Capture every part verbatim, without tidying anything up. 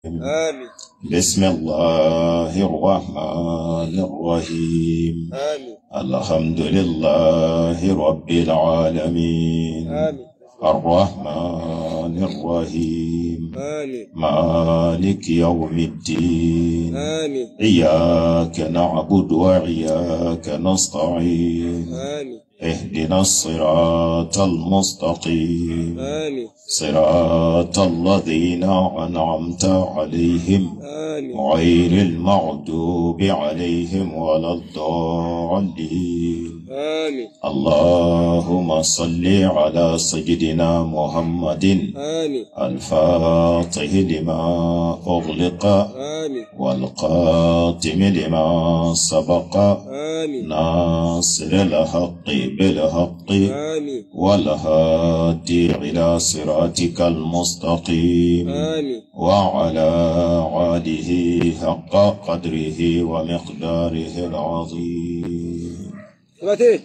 آمين. بسم الله الرحمن الرحيم. آمين. الحمد لله رب العالمين. آمين. الرحمن الرحيم. آمين. مالك يوم الدين. آمين. إياك نعبد وإياك نستعين. آمين. اهدنا الصراط المستقيم. آمين. صراط الذين أنعمت عليهم آمين. غير المغضوب عليهم ولا الضالين. آمين. اللهم صل على سيدنا محمد آمين. الفاتح لما أغلق آمين. والقاتم لما سبق آمين. ناصر الحق بالحق آمين. والهادي إلى صراطك المستقيم. آمين. وعلى آله حق قدره ومقداره العظيم. ثبتي.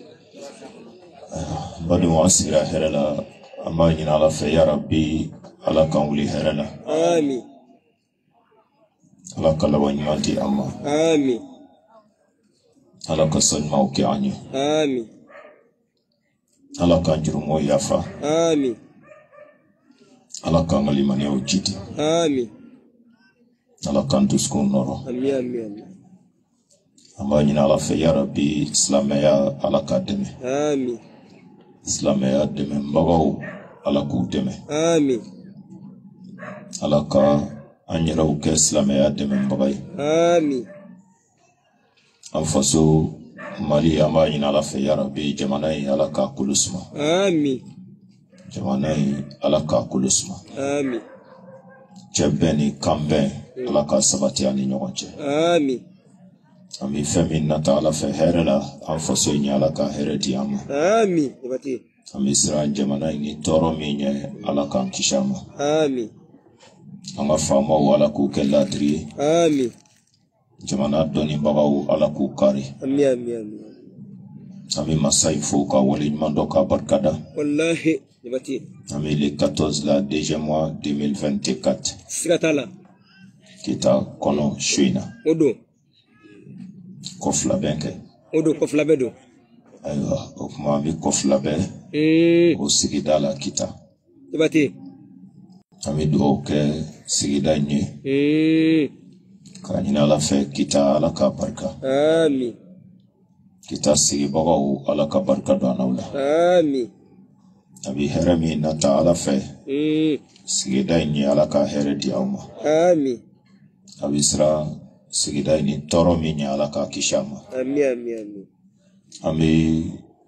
بدو واسيرا هرلا أما على في يا ربي على كونلي هرلا. آمين. على كلا ونيمانتي أما. آمين. على كسر موكي عني. آمين. على كنجر مو يافا. آمين. على كمالي من يوجدي. آمين. على كندوسكون نورو. آمين. آمين. أما نينا على في يا ربي إسلاميا على كدمه. آمين. إسلاميا دمه مبغو على كودمه. آمين. على كا أنيرو كإسلاميا دمه مبغي. آمين. أنفسو مالي أما نينا على في يا ربي جماناي على كا كلسما. آمين. جماناي على كا كلسما. آمين. جبني كامبين على كا سباتياني نوانجه. آمين. أمي فمين نتعلى في هرلا أنفسو إني على كا هردي أما. آمين. ثبتي. أمي سران جماناي ني تورو ميني على كا كيشاما. آمين. أما فاما ولا كو كلادري. آمين. jamana doni bagaw ala ku kari. آمين. آمين. آمين. Ami masai fouka wali mandoka barkada. Wallahi. ثبتي. Ami le quatorze la deuxième mois deux mille vingt-quatre. سكتالا. Kita kono shuina. Odo. Kofla benke. Odo kofla bedo. Aywa okuma mi kofla be. Mm. O sigidala kita. ثبتي. Ami do ke sigida nye. Mm. Kanina la fe kita ala ka barka. آمين. Kita sigi bagaw ala ka barka do anawla. آمين. Abi heremi nata ala fe. Mm. Sigida nye ala ka here di awma. آمين. Abisra sigida ini toro minya ala ka kishama. آمين. آمين. آمين. Ami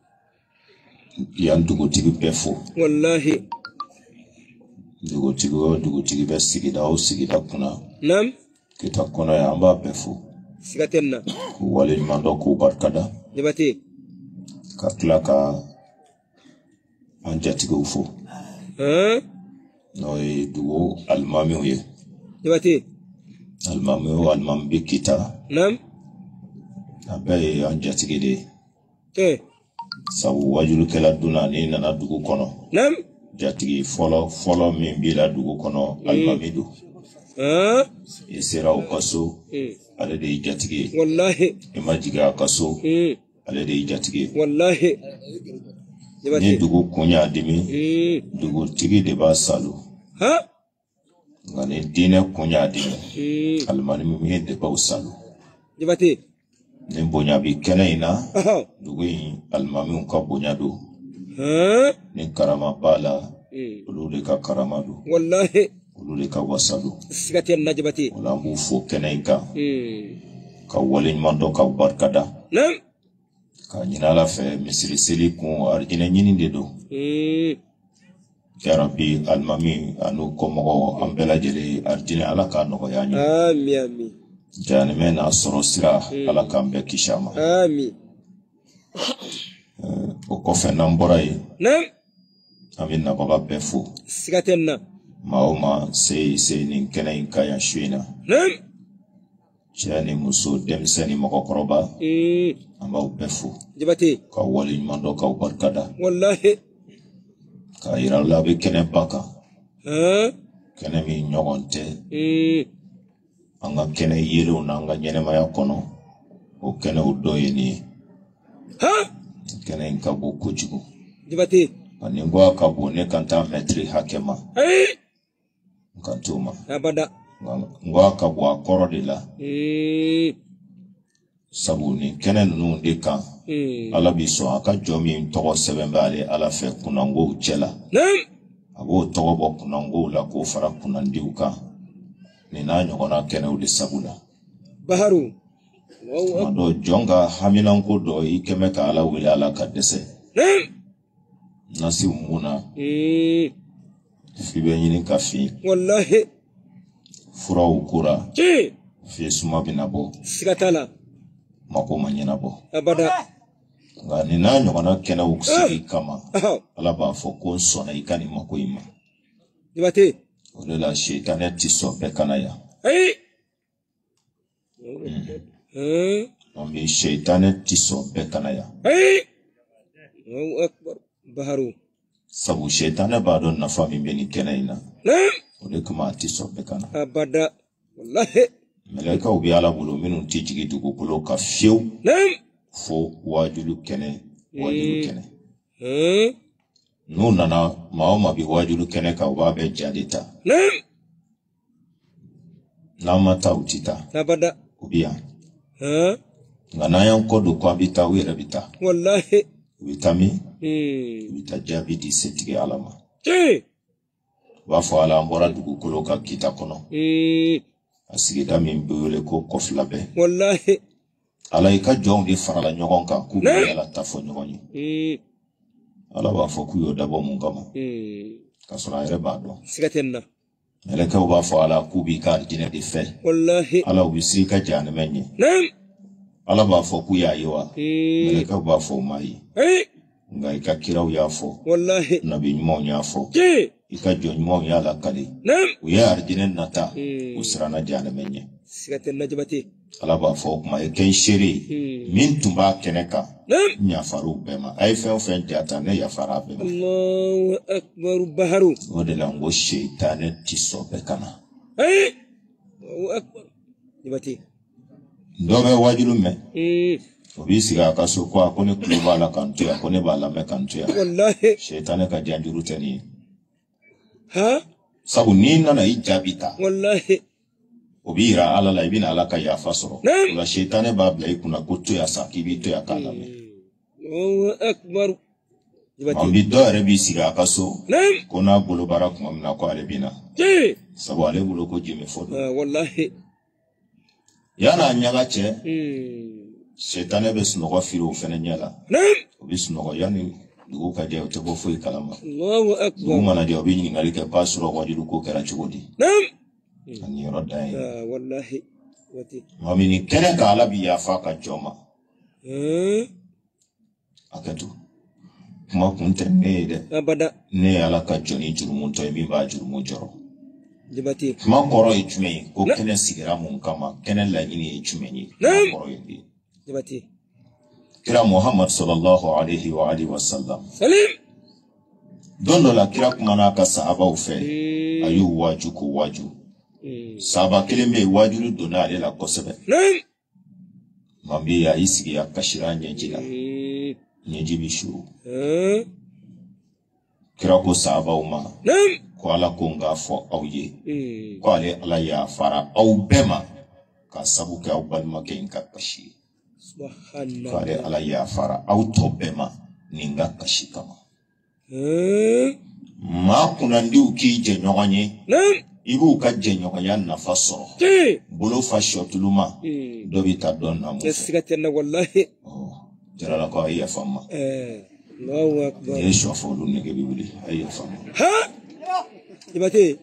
yan dugu tigi befo. والله. Dugu tigi o dugu tigi be sigida o sigida kuna. نعم. Kita kuna ya amba befo. سكتنا. Wali mando ku barkada. ثبتي. Kakla ka anjati ufo. ها. No e dugu almami uye. ثبتي. Almami o almami kita. نعم. Abe anjati gede. ايه. Sabu wajulu kela duna ni nana dugu kono. نعم. Jatigi folo folo min bila dugu kono almami do. ها. Isera o kaso. إيه. Ale de jatigi. والله. Imajiga kaso. إيه. Ale de jatigi. والله. Ni ثبتي. dugu kunya dimi. إيه. Dugu tigi de ba salu. ها. Ngani dine kunya dimi. إيه. Almani mi de ba salu. ثبتي. Ni bonya bi kene ina. أهو. Dugu yi almami ka bonya do. ها. Ni karama bala. إيه. Ulu de ka karama do. والله. Ulu de ka wasalu. سكتنا جبتي. Wala mu fo kene inka. إيه. Ka wali mando ka barkada. نعم. Ka nyina la fe misiri seli kun arjine nyini de do. إيه. Ya Rabbi almami anu komogo ambela jeli arjine ala ka nogo yanyu. آمين. آمين. Jani mena soro sira ala ka mbe kishama. آمين. O kofe nambora yi. نعم. Amin na baba befo. سكتنا. Maoma sei sei nin kene inka ya shuina. نعم. Jani muso demseni moko koroba. إيه. Amba befo. جبتي. Ka wali mando ka barkada. والله. Ka ira labi kene baka. ها. Kene mi nyogonte. إيه. anga kene yelo na anga nyene maya kono o kene udoyeni ha kene inkabu kujugu jibati aningwa kabu ne kanta metri hakema hey nkantuma abada ngwa kabu akoro de la mm sabuni kene nunu ndika mm ala biso aka jomi ntogo sebembale ala fe kunango uchela nam abo togo bo kunango la ko fara kunandiuka ni nanyo kona kene udi sabula baharu mado jonga hamilanko do ikemeka ala wile ala kadese nam nasi umuna mm fibe nyini kafi wallahi fura ukura ji fi suma binabo sikatala mako manyinabo abada nga ni nanyo kona kene ukusiki kama aha ala ba fo konsona ikani mako ima jibati olela shitane tiso bekana ya hey eh ambi shitane tiso bekana ya hey Allahu akbar baharu sabu shitane bado nafa mimbeni kene ina nam ole kuma tiso bekana abada wallahi meleka ubi ala bulu minu tijigi dugu kulo ka fiu nam fo wajulu kene wajulu kene eh nu nana maoma bi wajulu kene ka ubabe jadita nam nama tautita abada ubia ha ngana yan kodu kwa bita wira bita wallahi vitami mm bita jabi di setige alama ji wafo ala mbora dugu kulo ka kita kono mm asigida min bewele ko koflabe wallahi ala ika jong di farala nyogon ka ku Ne. ala tafo nyogoni mm ala ba fo ku yo dabo mun gama mm kasura ire ba do sikatenna meleka ba fo ala ku bi ka jine di fe wallahi ala ubi si ka jane menye nam ala ba fo ku ya yiwa mm meleka ba fo mai hey nga ika kiraw ya fo wallahi nabi nymo nya fo ji ika jo nymo ya la kali nam uya arjine nata Mm. usrana jane menye sikatenna jibati ala ba fo kuma e ken shiri mm min tumba keneka nam nya faru bema ay fen fen jata ne ya fara bema Allahu akbar baharu odela ngo shaytane tiso bekana hey Allahu akbar jibati ndobe wajulu me mm obisi ga kaso kwa kone kluba la kantu ya kone bala me kantu ya wallahi shaytane ka janjuru tani ha sabu nina na ijabita wallahi obira ala la ibina ala ka ya fasoro Naam. la shaytane babla ikuna kutu ya sakibito ya kala me Allahu akbar jibati ambi do rebi siga kaso nam kona bulu barak mamna ko alebina ji sabu ale bulu ko jime fodo ah wallahi yana nyaga che mm shaytane be sunogo firu fene nyala nam obi sunogo yani dugu ka je te bo foi kalama Allahu akbar dugu mana je obi ngali ke pasuro wajulu ko kera chugodi nam ani rodai ah wallahi wati mamini kene ka ala bi ya fa ka joma eh akatu kuma kunte ne de abada ne ala ka joni jurumun to mi ba jurumun joro jibati kuma koro e jume ko Na- kene sigira mun kama kene la yini e jume ni Naam. koro e jibati kira muhammad sallallahu alaihi wa alihi wasallam salim dondo la kira kuma na ka sahaba u fe mm ayu waju ko waju mm sahaba keleme waju dona ale la kosebe nam mambi ya isigi ya kashira nyejila mm nyeji bishu eh kira ko sahaba uma nam ko ala ko nga fo awye mm ko ale ala ya fara au bema ka sabu ka balma ke inka kashi ko subhanallah ale ala ya fara au to bema ninga kashi kama eh ma kuna ndi uki je nyoganye nam ibu ka je nyoganya na fasoro ji bolo fa shotuluma mm do bita don na mu sikatenna wallahi oh jara la ko ya fama eh Allahu akbar ye shofo lu ne ge bibuli ay fama ha jibati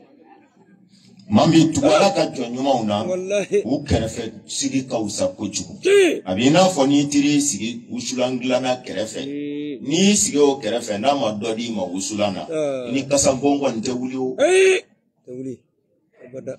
mambi tubala ka jonyuma una wallahi u kerefe sigi ka usa kojugu ji abina fo ni tiri sigi usulangla na kerefe mm ni sigi o kerefe na ma dodi ma usulana Ah. ni kasangongo nte wuli o eh tawli abada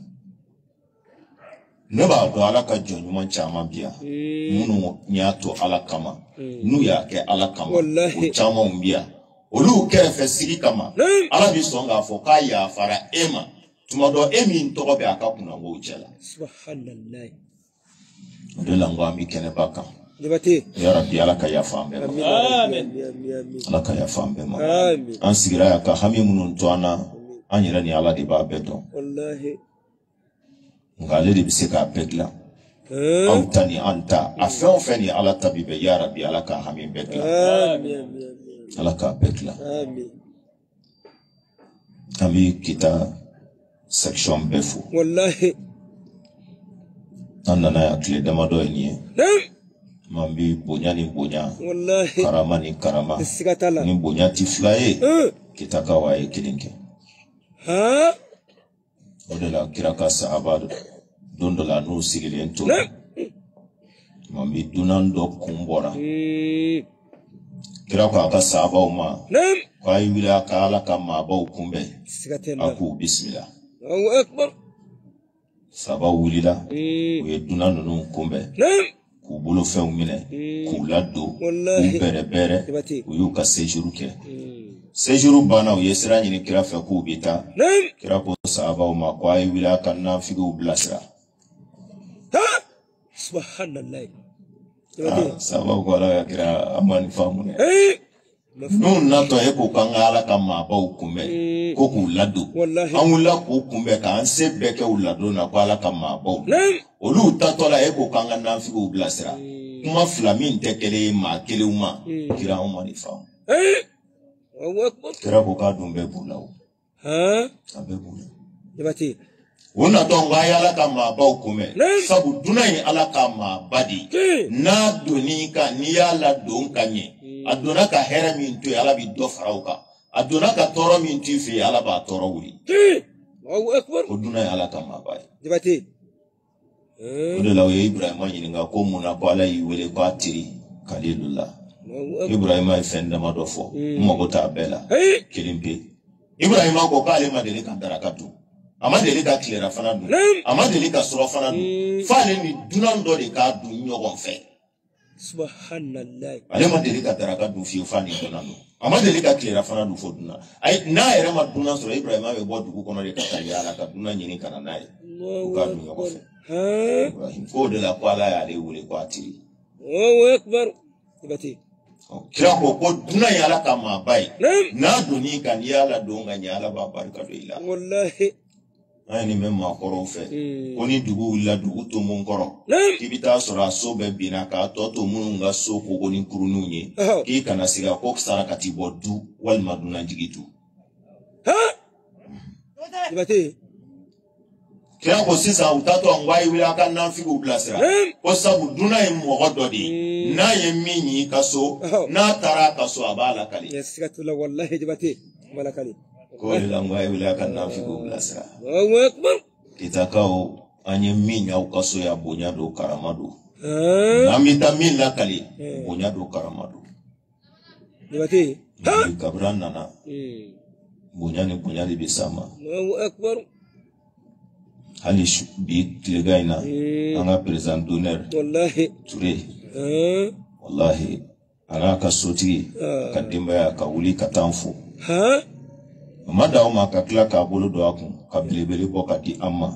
ne ba do ala ka jonyuma chama bia mm munu nyato ala kama Mm. nu ya ke ala kama Wallahi. o chama umbia olu kerefe sigi kama Naam. ala bi songa fo ka ya fara ema tumado emi to be aka kuna ngo chela subhanallah de la ngo ami kene baka jabate ya rabbi ala ka ya fambe amin amin ala ka ya fambe ma amin an sigira ya ka hami munun to ana anyira ni ala di ba bedo wallahi ngale di bisika pegla au tani anta afan fani ala tabibe ya rabbi ala ka hami begla amin amin ala ka begla amin ami kita section befu wallahi anana ya kle damado eniye nam mambi bonya ni bonya wallahi karama ni karama sikatala ni bonya tiflaye kita kawaye kilinke ha odela kiraka sahaba dondo la no sigilento mambi dunando kumbora kiraka ka sahaba uma nam kwa yula kala kama ba kumbe sikatela aku bismillah Allahu akbar sahaba wulila we dunando no kumbe nam ku bolo fɛnw minɛ k'u ladon k'u bɛrɛ bɛrɛ u y'u ka séjour kɛ séjour banna u ye sira ɲini kira fɛ k'u bɛ taa kira ko sahabaw ma ko a ye wuli a ka nafigiw bilasira subhanallah sahabaw ko ala ka kira a ma nin faamu dɛ n'u natɔ e ko k'an ka ala ka maabaw kunbɛn ko k'u ladon an wulila k'u kunbɛn k'an se bɛɛ kɛ u ladon na ko ala ka maabaw olu tatɔ la e ko k'an ka nafigiw bilasira kuma fila min tɛ kelen ye maa kelenw ma kira anw ma nin faamu kira ko k'a dun bɛɛ b'u la o a bɛɛ b'u la o natɔ n ko a ye ala ka maabaw kunbɛn sabu dunan ye ala ka maaba de ye n'a donn'i kan n'i y'a ladon ka ɲɛ a donna ka hɛrɛ min to ye ala bɛ dɔ fara o kan a donna ka tɔɔrɔ min t'i fɛ yen ala b'a tɔɔrɔ wuli o dunan ye ala ka maaba ye o de la o ye Ibrahima ɲininka ko mun na ko ala y'i wele ko a teri Kalilullah Ibrahima ye fɛn dama dɔ fɔ n mago t'a bɛɛ la kelen pe Ibrahima ko k'ale ma deli ka daraka dun a ma deli ka tilera fana dun a ma deli ka surɔ fana dun f'ale ni dunan dɔ de k'a dun ɲɔgɔn fɛ subhanallah ale ma deli ka daraka dun fiyewu f'a ni dunan dun a ma deli ka tilera fana dun fo dunan ayi n'a yɛrɛ ma dunan sɔrɔ Ibrahima bɛ bɔ dugu kɔnɔ de ka taa yaala ka dunan ɲini ka na n'a ye u k'a dun ɲɔgɔn fɛ Ibrahim ko de la ko ala y'ale wele ko a teri Allahu akbar kira ko ko dunan ye ala ka maaba ye n'a donn'i kan n'i y'a ladon ka ɲɛ ala b'a barika don i la wallahi an ye nin mɛn maakɔrɔw fɛ ko ni dugu wulila dugu to mun kɔrɔ k'i bɛ taa sɔrɔ a so bɛɛ binna k'a tɔ to minnu ka so kogo ni kuruninw ye k'i kana siga ko sarakati bɔ du walima dunanjigi du kira ko sisan u taatɔ n ko a ye wuli a ka nafigiw bilasira ko sabu dunan ye mɔgɔ dɔ de ye n'a ye min ɲi ka so n'a taara a ka so a b'a lakali ko de la n ko a ye wuli a ka nafigiw bilasira kitakaw an ye min y'aw ka so ya bonya don karama don n'an bɛ taa min lakali bonya don karama don kabira nana bonya ni bonya de bɛ s'a ma hali bi tilega in na an ka président d'honneur Ture wallahi a n'a ka sotigi ka denbaya ka wuli ka taa an fo a ma d'aw ma ka tila k'a bolo don a kun ka belebele bɔ ka di an ma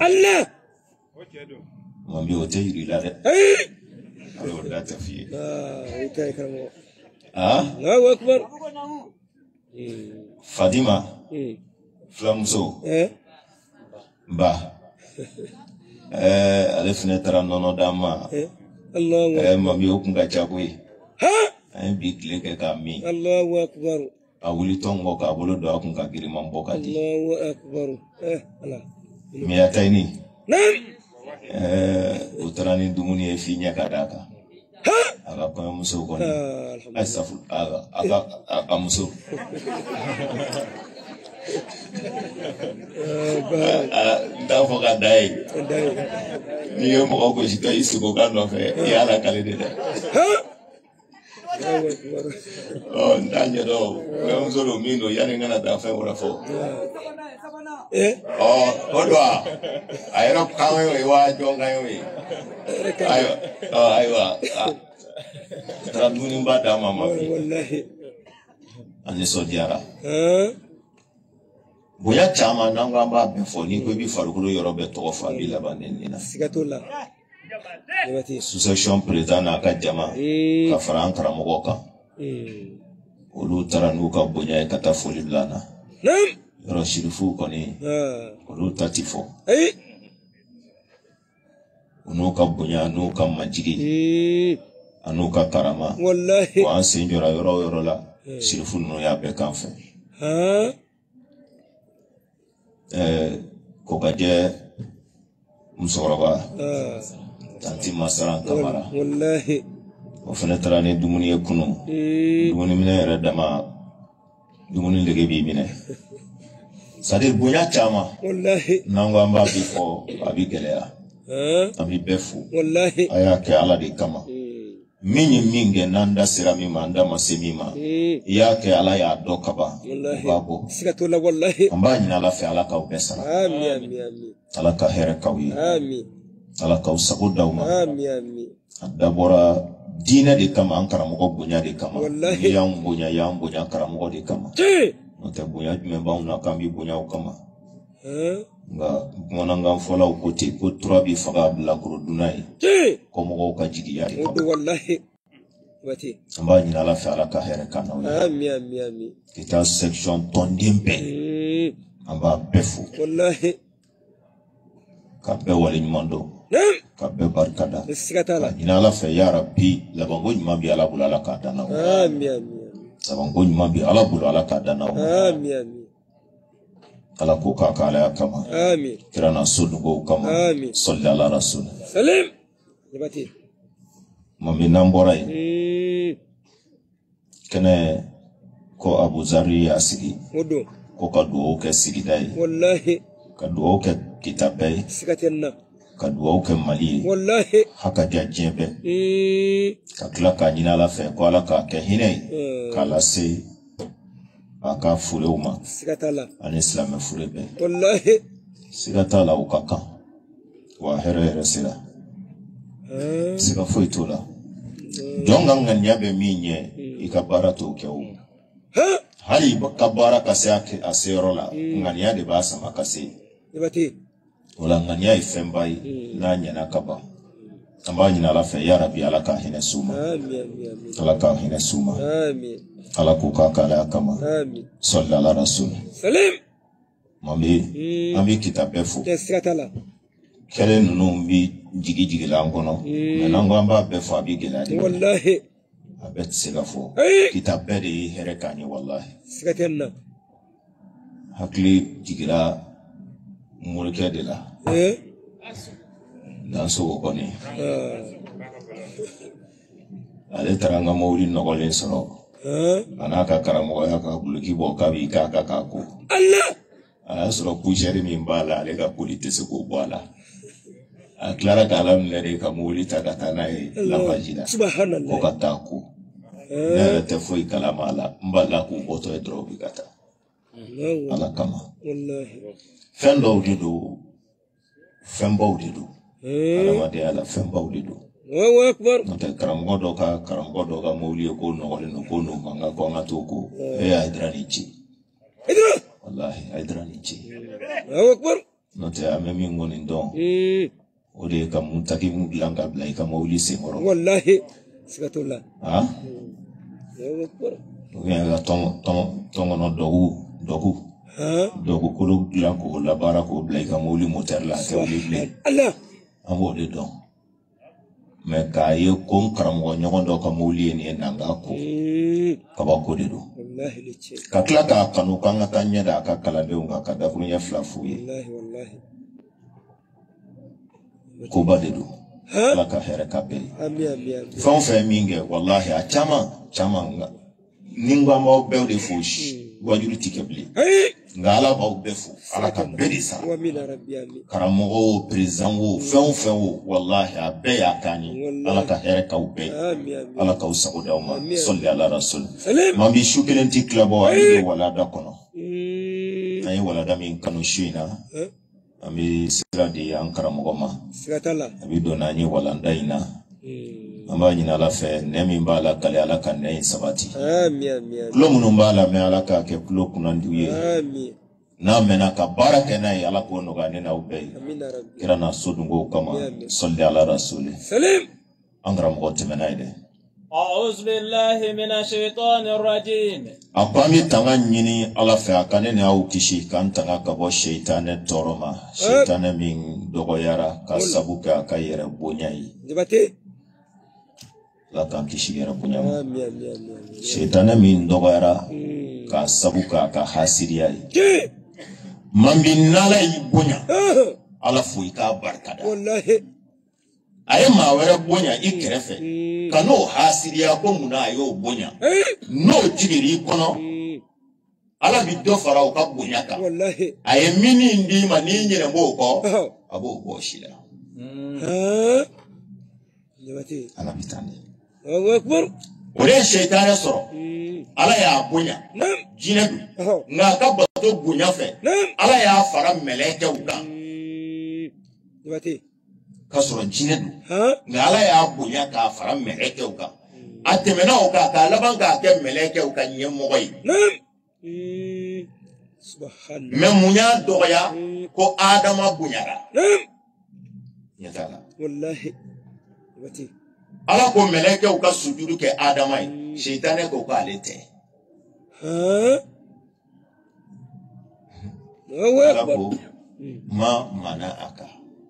man bi o tɛ yiri la dɛ a y'o da tɛ f'i ye Fadima filamuso ba ale fana taara nɔnɔ d'a ma mami o kun ka ca koyi an ye bi tile kɛ k'a min a wulitɔ n kɔ k'a bolo don a kun ka giriman bɔ ka di Miyatayini o taara ni dumuni ye f'i ɲɛ ka d'a kan a ka kɔɲɔmuso kɔni a safu a muso nda fɔ ka da ye n'i ye mɔgɔ gositɔ i sigi o ka nɔfɛ i y'a lakale de dɛ n t'a ɲɛdɔn kɔɲɔmuso don min don yanni n kana taa fɛn wɛrɛ fɔ o don a a yɛrɛ kan y'o ye wa jɔn kan y'o ye ayiwa ayiwa a taara dumuniba d'a ma ma bi a nisɔndiyara bonya chama nanga mba befoni ko bi farukulu yorobe to fa bi labanenina sigatola succession président aka jama ka faran karamogo kan olu tara nuka bonya kata foli blana nam yoro shirifu koni olu tatifo eh unuka bonya nuka majigi anuka karama wallahi wa ansenjora yoro yoro la shirifu no ya be kanfe ha eh kokaje musoroba tanti masaran kamara wallahi o fana tarane dumuni ekunu dumuni mine redama dumuni lege bi mine sadir bunya chama wallahi nangwa mba bifo abigelea abi befu wallahi ayake ala de kama minyi minge nanda sirami manda masemima yake ala ya dokaba babo sigatola wallahi ambanyi ala fe ala ka ubesara amin amin amin ala ka here kawi amin ala ka usabuda uma amin amin adabora dina de kama ankara mogo bunya de kama yang bunya yang bunya ankara mogo de kama note bunya memba una kambi bunya ukama nga mwana nga fola ukote ko turabi faga bla kurudunai ko mogo ka jigi yari kama wallahi wati ambanyi ala fe ala ka here kana amin amin amin kita section tondimbe amba befu wallahi kabe wali nyumando kabe barkada sikatala ina ala fe ya rabbi labango nyumambi ala bulala ka dana amin amin labango nyumambi ala bulala ka dana amin amin ala ko ka kala ya kama amin kirana sudugo kama amin salli ala rasul salim yabati mami nambora kene ko Abu Zari asigi wodo ko ka duo ke sigidai wallahi ka duo ke kitabai sikatenna ka duo ke mali wallahi haka jajebe ka kila ka nyina la fe ko ala ka ke hine kala se aka fure uma sikatala an islam fure be wallahi sikatala ukaka wa here here sila sika foi tola jonga nganya be minye ikabara to kyau ha hali kabara kasake aserola ngania de basa makase yabati wala ngania ifembai na nyana kaba ambanyi na lafe ya rabbi alaka hina suma amin amin alaka hina suma amin alaku kala kama amin sallallahu alaihi rasul salim mami mami kitabefu sikatala kele nunu bi jigi jigi la ngono menango amba befu abigela wallahi abet sigafo kitabe de herekani wallahi sikatenna hakli jigira mulke de la eh dan so ko ni ale taranga mawli nogolen soro anaka karamo ya ka buluki bo ka bi ka ka ka ko Allah ala soro kujeri min bala ale ka polite se ko bala aklara kalam lere ka mawli ta ka tanai la majida subhanallah ko kata ko ne te foi kalama ala mbala ko boto e drobi kata ala kama wallahi fendo dido fembo dido ala de ala fembo dido Allahu akbar nta karamgo do ka karamgo do ka mawli ko no le no ko no manga ko ngato ko e aidrani ci idra wallahi aidrani ci Allahu akbar nta amemi ngoni ndo o de ka mutaki mu langa blai ka mawli se moro wallahi sikatullah ha Allahu akbar ya ga ton ton ton no dogu dogu ha dogu ko lo lanko la barako blai ka mawli moteur la ka wli blai Allah amo de don me ka ye kon karamgo nyogo do ka mawli ni nanga ko ka ba ko de do wallahi lice ka kla ka kanu kanga tanya da ka kala be unga ka da kunya flafu ye wallahi wallahi ko ba de do ala ka here ka be amin amin fon fe minge wallahi a chama chama nga ningwa ma be de fushi wajuri tikebli ngala ba befu ala ka be sa wa min rabbi amin karamogo president wo fon fe wo wallahi a be ya kani ala ka here ka be amin ala ka usago da ma salli ala rasul salim mambi shukelenti klabo ali wala da kono ayi wala da min kanu shina ami sira di ankara mogoma sikatala abi dona ni wala ndaina amba nyina ala fe nemi mbala kale ala kan nei sabati amin amin kulo munu mbala me ala ka ke kulo kunanduye amin na mena ka baraka na ala ko no ga ne na ubay kira na sodungo kama salli ala rasuli salim angra mo temena ide أعوذ بالله من الشيطان الرجيم أقامي تغنيني على فعكاني أو كشي كان تغاكبو شيطان تورما شيطان من دوغيارا كسبوكا كايرا بونياي جبتي لا كان كشي يرا بونياي شيطان من دوغيارا كسبوكا كحاسيرياي من بينالا يبونيا على فويكا بركادا والله aye ma were bonya ikrefe kano hasiria ko muna ayo bonya no jigiri kono ala bi do fara ka bonya ka wallahi aye mini ndi ma ni nyere moko abo bo shila ha yabati ala bitane Allahu akbar ore shaytan soro ala ya bonya jinedu nga ka bato bonya fe ala ya fara meleke uka yabati kasoro jinedu nga ala ya bonya ka fara meleke uka atemena uka ka laban ka ke meleke uka nyemoy subhanallah memunya doya ko adama bunyara yatala wallahi yabati ala ko meleke uka sujudu ke adama yi shaytan ko ka alete ha Allahu ma mana aka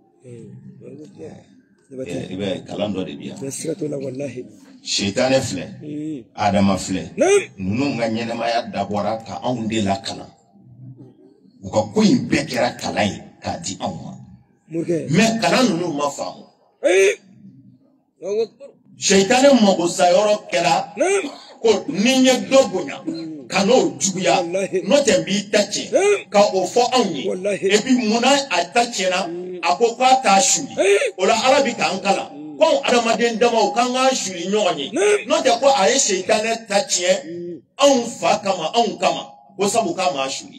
ibe kalando de biya nasratu la wallahi shaytan fle adama fle nunu nga nyene ma ya dabora ka onde la kala uka ko imbekera kala yi ka di anwa murke me kala nunu ma famu eh Allahu akbar shaytan mo go sayoro kala ko ninye dobunya kano juguya no tembi tache ka ofo anyi ebi muna atache na akoka ta shuri ola arabi kan kala ko adamaden dama kan ga shuri nyonyi no te ko aye shaytan tache an fa kama an kama ko sabu kama shuri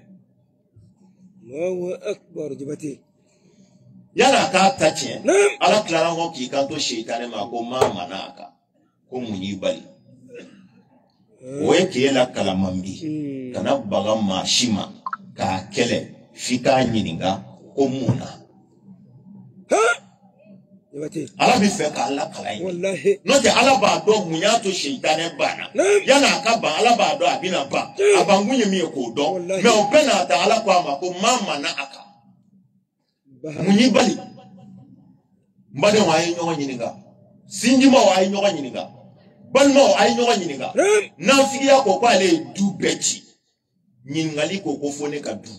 Allahu akbar jibati yana ka tache ala klara ho ki kan to shaytan ma ko ma manaka ko munyi bali weke la kalamambi kana baga mashima ka kele fika nyininga ko muna ha yabati ala bi fe ka ala kala yi wallahi no te ala ba do munya to shaytane bana yana ka ba ala ba do abina ba abangunye mi ko do me o bena ta ala kwa ma ko mama na aka munyi bali mbade wa yi nyoga nyininga sinjima wa yi nyoga nyininga balma ay nyoga nyininga na fiya ko ko ale du beti nyingali ko ko fone ka du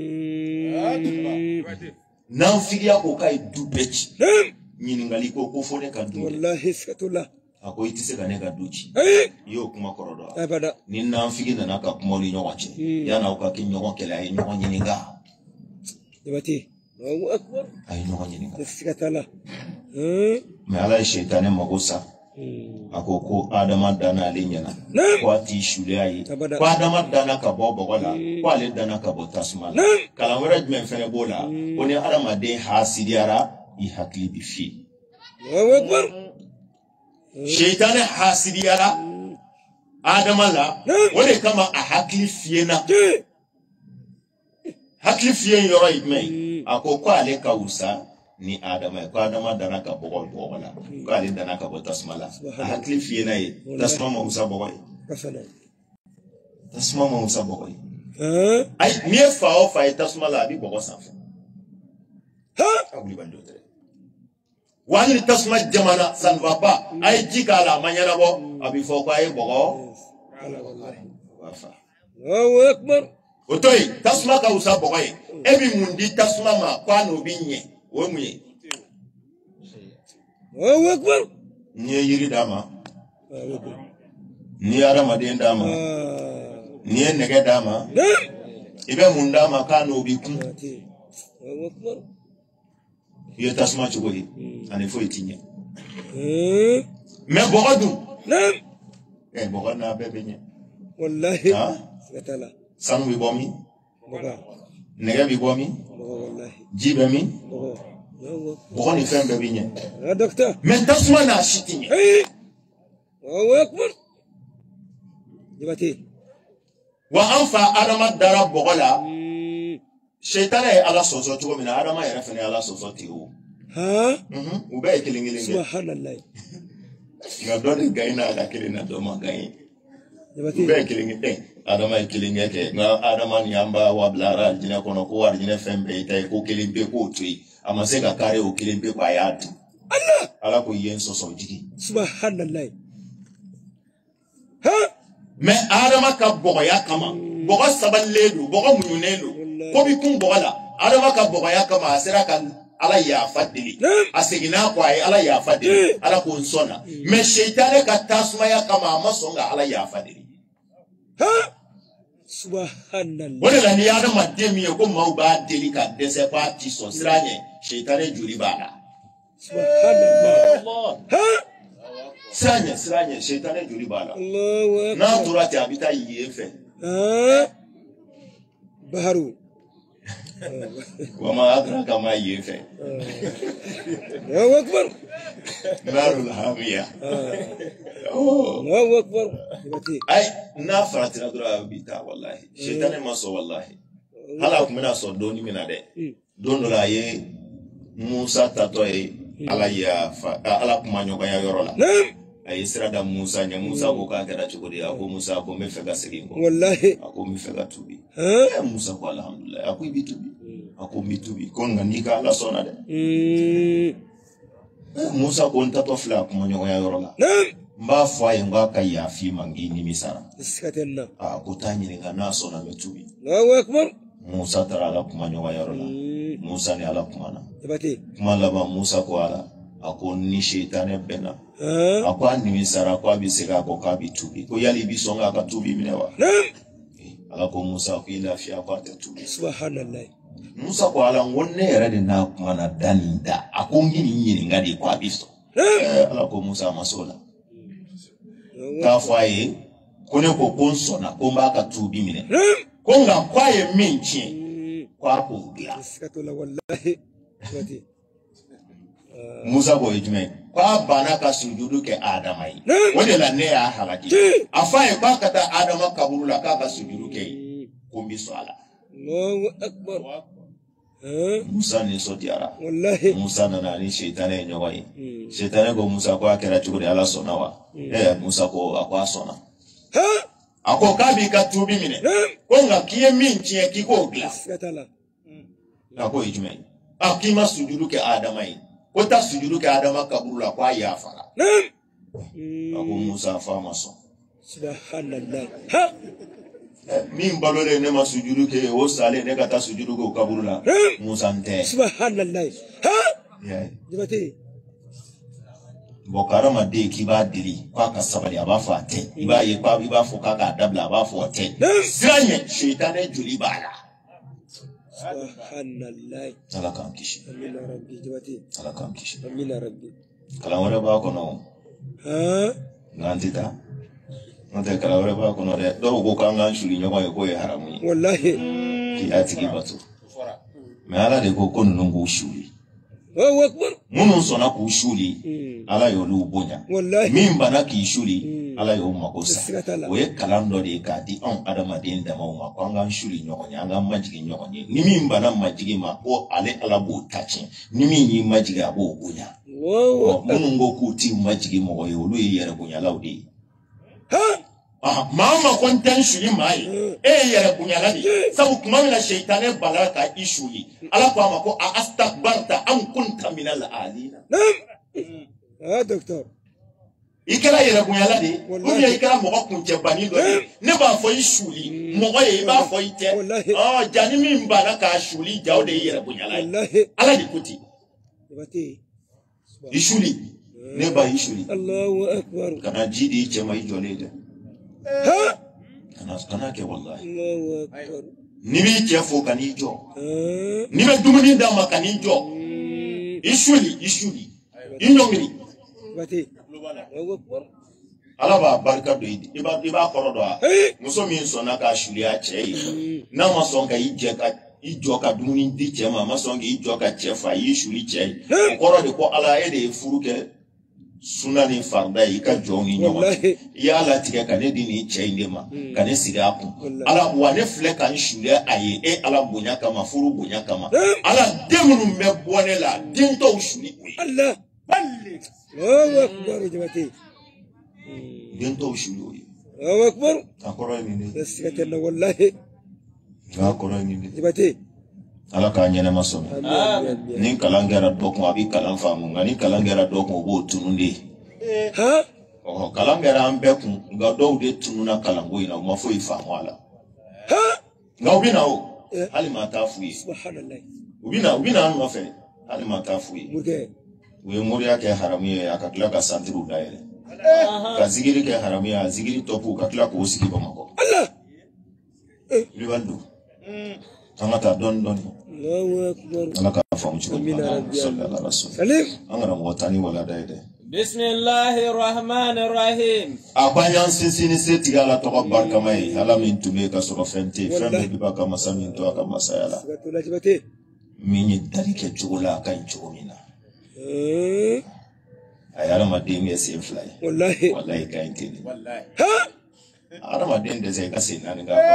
na fiya ko kai du beti nyingali ko ko fone ka du wallahi satula ako itise ka ne ka duchi yo kuma korodo abada ni na figi na ka kuma ni nyoga che yana ko ka nyoga kele ay nyoga nyininga yabati Allahu akbar ay nyoga nyininga satala hmm me ala shaytan magosa ako ko adama dana alinyana ko ati shule ayi ko adama dana ka bobo wala ko ale dana ka botasma kala wara men fene bola oni adama de hasidiara i hakli bi fi Allahu akbar shaytan hasidiara adama la wone kama a hakli fiena hakli fien yoro idme ako ko ale ka usa ni adama ko adama dana ka bogo bogo la ko ale dana ka botasma la hakli fiena yi tasma ma usa bogo kasana tasma ma usa bogo ha ay mie fa o fa tasma la bi bogo sa ha aguli bando tre wani tasma jamana san va pas ay jika la manyana bo abi fo ko ay bogo wafa Allahu akbar otoy tasma ka usa bogo e ebi mundi tasma ma kwa no binye wo muye Allahu akbar ni yiri dama ni adama den dama ni nege dama ibe munda ma ka no bi kun Allahu akbar ye tasma chugoyi ani fo itinye hmm me bogodu nam e bogona bebenye wallahi ha satala sanu bi bomi boga nege bi bomi boga wallahi jibe mi boga bogoni fembe binye ha docteur me tasma na shitinye Allahu akbar jibati wa anfa adama dara bogola Shaitan ay ala soso tuko mina adama yara fene ala soso tiwo. Ha? Mhm. Ube kilingi lingi. Subhanallah. Nga dode gaina ga kilina do magai. Jabati. Ube kilingi eh adama kilingi ke nga adama ni amba wablara jina kono ko war jina fembe ita ko kilimbe ko tui amasenga kare o kilimbe kwa yatu. Allah. Ala ko yen soso jigi. Subhanallah. Ha? Me adama ka boya kama. Boga saballedu, boga munyunelu. Ko bi kun boga adama ka boya kama asira kan ala ya fadili asigina kwa ala ya fadili ala ko nsona me shaytane ka tasma ya kama masonga ala ya fadili ha subhanallah wala ni adama demi ko mauba deli ka dese parti so siranye shaytane juri bana subhanallah ha siranye siranye shaytane juri bana Allahu na turati abita yefe ha baharu وما أدراك ما يفعل الله أكبر نار الحامية الله أكبر أي نافرت نادرا بيتا والله شيطان ما سو والله هلا كمنا سو دوني من هذا دون لا يه موسى تطوي على يا فا على كمان يوكا يرولا أي سردا موسى نيا موسى بوكا كذا تقولي أكو موسى أكو مفعل سكينكو والله أكو مفعل توبي ها موسى قال الحمد لله أكو يبيتوبي أكو ميتوبي كون غنيكا على صونا ده موسى كون تطفلا كمان يوكا يرولا mba fwaye ngaka ya fi mangini misara iskatella a kutanyi ni nganaso na metubi Allahu akbar Musa tara ala kumanyo wa yarola Musa ni ala kumana yabati kumala ba Musa ko ala ako ni shaytane bena ako ani misara ko abisega ko kabitubi ko yali bisonga ka tubi minewa ala ko Musa ko ila fi ako atatubi subhanallah Musa ko ala wonne yare na kumana daninda ako ngini nyini ngadi ko abiso ala ko Musa masola kafaye kone ko konsona ko mbaka tubi mine ko nga kwaye minchi kwa ko gira iskatola wallahi wati Musa boy jume kwa bana ka sujudu ke adamai wode la ne ya halaki afaye kwa kata adama kaburu la ka sujudu ke kumbi swala Allahu akbar Musa ni sotiara wallahi Musa na nani shaytane nyowai shaytane go Musa kwa kera chukuri ala sonawa eh Musa ko akwa sona ha ako kabi ka tubi mine ko nga kiye minchi e kiko gla skatala ako ijume akima sujudu ke adamai ko ta sujudu ke adama kaburu la kwa ya fara ako Musa fa maso subhanallah ha min balole ne ma sujudu ke o sale ne kata sujudu ko kaburu la Musa nte subhanallah ha yeah jibati bokara ma de ki ba dili kwa ka sabali abafa te iba ye kwa iba fo ka ka dabla abafa te siranye shaytane juli bala subhanallah ala kan kishi amina rabbi jibati ala kan kishi amina rabbi kala wala ba ko no ha ngantita nte kala wala ba ko no de do ko kan ngan shuli nyoma ko ye haramu wallahi ki atiki batu me ala de ko ko no ngo shuli Allahu akbar munun sona ku shuli ala yo lu bonya min bana ki shuli ala yo makosa o ye kalando de ka di on adama de ndama o ma kwanga shuli nyonya nga majigi nyonya ni min bana majigi ma o ale ala bo tachi ni min yi majigi abo bonya wow munun go ku ti majigi mo yo lu yere bonya lawdi ha ah mama kontan shuli mai e yere bonya ladi sabu kuma mina shaytane balaka ishuli ala kwa mako astakbarta am kunta minal alina ah docteur ikela yere kunyala de ubia ikela mo kunche bani do ne ba fo ishuli mo ye ba fo ite ah jani mi mbana ka shuli jaw de yere kunyala ala di kuti bati ishuli ne ba ishuli Allahu akbar kana jidi che mai jole de ha kana kana ke wallahi Allahu akbar ni bi che fo kani jo ni be dumuni da ma kani jo ishuli ishuli inyongri bati ala ba barka do idi iba iba koro do muso mi so na ka shuli a che yi na ma so ka ije ka ijo ka dumuni di che ma ma so ngi ijo ka che fa yi shuli che koro de ko ala e de furuke sunani farda yi ka joni nyoma ya la tige ka ne dini chainde ma ka ne siga ku ala wane fle kan shure aye e ala bonya kama furu bonya kama ala demunu me bone la dinto shuri Allah balli Allahu akbar jabati dinto shuri Allahu akbar akora ni ne sikatana wallahi akora ni ne jabati ala ka nyene maso ni kalangera dokon abi kalan famu ngani kalangera dokon bo tunundi ha oh kalangera ambe kun ga do de tununa kalango ina ma fo ifamu ala ha ngaw bina o hali ma ta fu subhanallah ubina ubina no fe hali ma ta fu murke we moriya ke haramu ya akakla ka santiru daire ka zigiri ke haramu ya zigiri topu ka kila ko siki bamako Allah libandu tamata don don Allahu akbar alaka famu ci sallallahu alaihi wasallam salim angara motani wala daide Bismillahir Rahmanir Rahim abanyan sisini seti ala to barka mai ala min tume ka so fente fende bi baka masamin to aka masayala sikatula jabati minyi darike jugula kan jugumina eh ayala madenge se fly wallahi wallahi kan tini Wallahi ha ara madende sai ka sai nan ga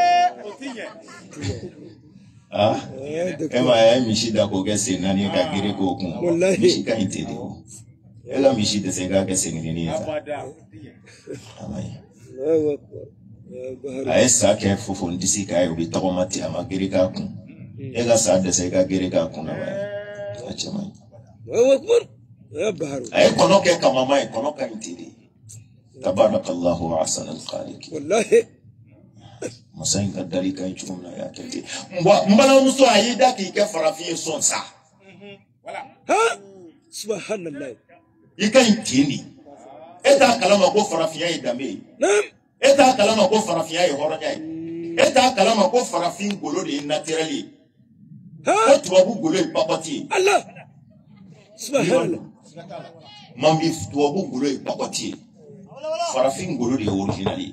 ah ema ya mishi da ko ga sai nan ka gire ko kun wallahi mishi kan tini ela mishi da sai ga ga sai ni ne amai Allahu akbar ya bahar ay sa ke fofon disi ka ay bi tago mati ama gire ka kun ega sa da sai ga gire ka kun na ba acha mai Allahu akbar ya bahar ay kono ke kama mai kono kan tini tabarakallahu ahsan al-khaliq wallahi masain ka dari kan chumna ya kete mbala muso ayi da ki ke farafi son sa ha subhanallah ikan tini eta kalama ko farafi ayi dame nam eta kalama ko farafi ayi horonya eta kalama ko farafi golo de naturally ha ko tubabu golo papati Allah subhanallah mambi tubabu golo papati farafi golo de originally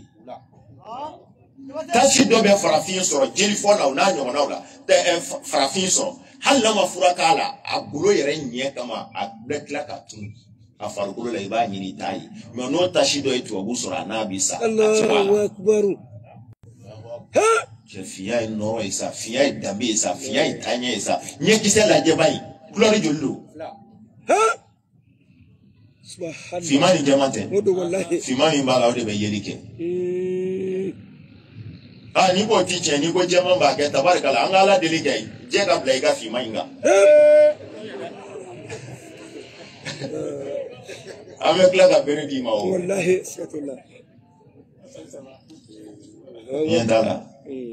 tashi do be farafin soro jeli fo na na nyo na de farafin soro halla ma furakala agulo yere nye kama abekla katun afarukulo la iba nyini tai me no tashi do etu obu soro na bisa Allahu akbar ha je fiya no isa fiya dambe isa fiya tanya isa nye kisela je bai glory jollo ha subhanallah fimani jamante modo wallahi fimani mbala ode be yerike mm ah ni ko tiche ni ko jema ba ke tabarkala an ala delige je ka play ga fimani nga avec la gabere di mawo wallahi sikatullah yendala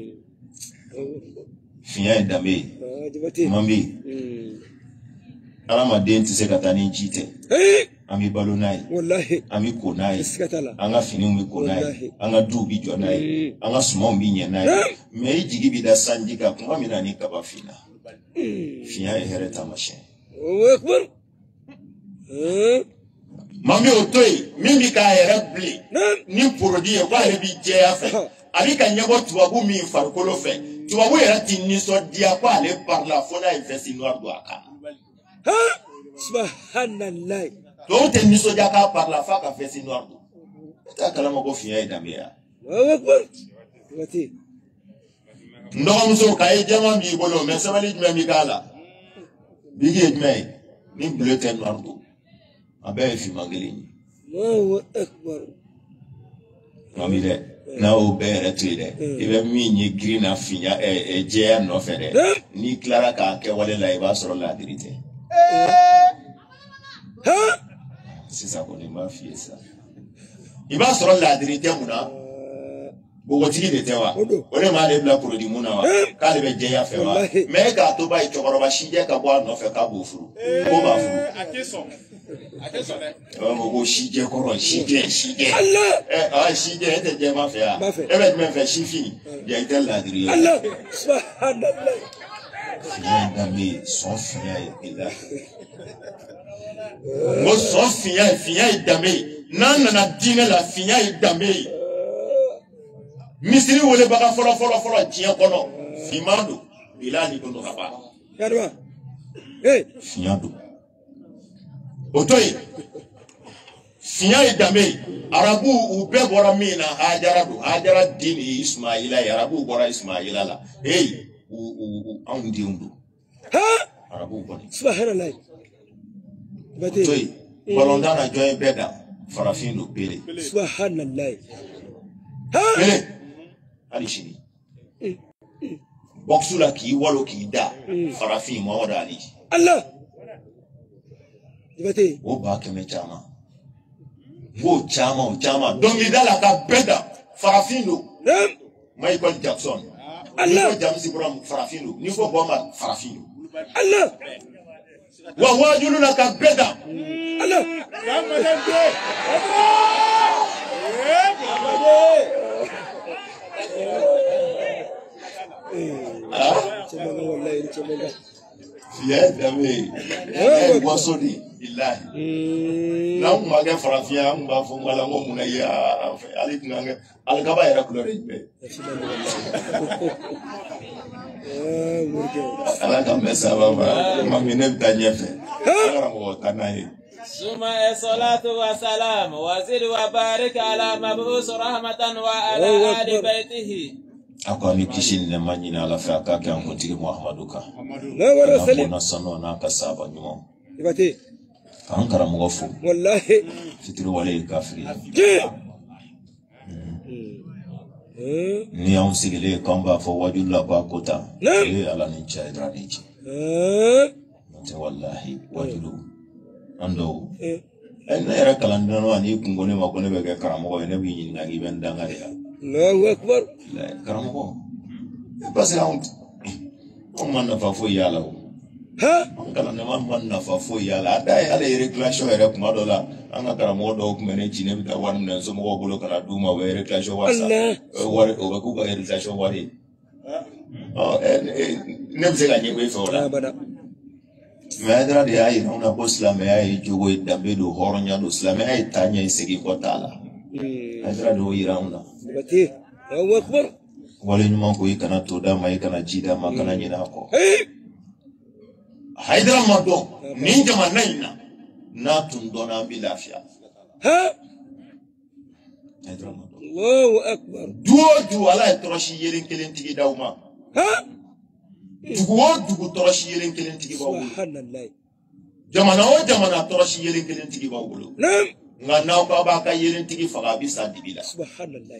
fiya dame ah jabati mambi mm alama den ti se katani jite eh ami balo nai wallahi ami ko nai sikatala anga fini mi ko nai anga du bi jo nai anga sumo mi nye nai me jigi bi da sanjika kuma mina ni kaba fina fiya hereta mashe Allahu akbar eh mami otoi mimi ka herebli nam ni produit e kwa rebi je afa abi ka nyabo tubabu mi farkolo fe tubabu era tinni so dia kwa le parla fona investi noir do aka ha subhanallah to te ni so dia ka parla fa ka fesi noir do ta kala mo go fiya idamia Allahu akbar jabati ndo muso kay jama mi bolo me sabali me mi kala bigi me ni bulletin noir do abe fi mangelini Allahu akbar mami de na o bere tuide ibe mi ni green afinya e e je no fere ni clara ka ke wale la iba soro la dirite ha sisa ko ni ma fi esa iba soro la dirite muna bo wotigi de tewa ore ma le bla produit muna wa ka le be je ya fe wa me ka to ba ichokoro ba shije ka bo no fe ka bo furu ko ba furu Akeso Akeso le o mo go shije koro shije shije Allah eh ah shije ete je ma fe ya e be me fe shifi je ite la dirite Allah subhanallah fiya dame son fiya ila mo son fiya fiya dame nan na dine la fiya dame misiri wole baka folo folo folo tiya kono fimando bilani kono raba yarwa eh fiya do otoy finya idame arabu ube bora mina hajara do hajara dini ismaila arabu bora ismaila la hey u u andi undu ha arabu boni subhanallah bate toy balondana joy beda farafindo pele subhanallah ha pele ali shini boxula ki walo ki da farafin Muhammad Ali Allah bate o ba keme chama wo chama o chama dongi dala ka beda farafindo Michael Jackson Allah James Brown farafindo ni fo bomba farafindo Allah wa wajuluna ka beda Allah fiye dame eh wasodi illahi na umma ga farafia umba fo ngala ngo muna ya ali nganga al kaba era kulore be eh murjo ala ka mesa baba mamine btanyefe ala mo kanaye ثم الصلاة والسلام وزد وبارك على مبعوث رحمة وعلى آل بيته akwani kishin ne manyina ala fa ka kan ko tigi muhammaduka la wala salim na sano na ka saba nyumo bate kan karamu gofu wallahi fitru wale kafiri eh ni on sigile kamba fo wajulla kwa kota e ala ni chaidra ni chi eh te wallahi wajulu ando eh en era kalandano ani kungone makone be karamu ne bi nyi ngi ben dangare ya Allahu akbar la karamu parce que on man na fa fo yala ha kala ne man man na fa fo yala dai ala reclamation era kuma dola anga karamu do kuma ne jine bi ta wan ne so mo bolo kala duma we reclamation wasa wari o ku ga reclamation wari oh ne bi se ga nyi we fo la bada Medra de ay na ko islam ay jogo dambe do horonya do islam ay tanya isegi ko tala Medra do irauna bate Allahu akbar wale nyuma ko ikana to da mai kana jida ma kana nyina ko eh haidra mado ninja manaina na tundona bi lafiya ha haidra mado Allahu akbar duo du ala toroshi yerin kelen tigi dawma ha dugo dugo toroshi yerin kelen tigi bawo subhanallah jamana o jamana toroshi yerin kelen tigi bawo nam nga na ko ba ka yerin tigi faga bi sa dibila subhanallah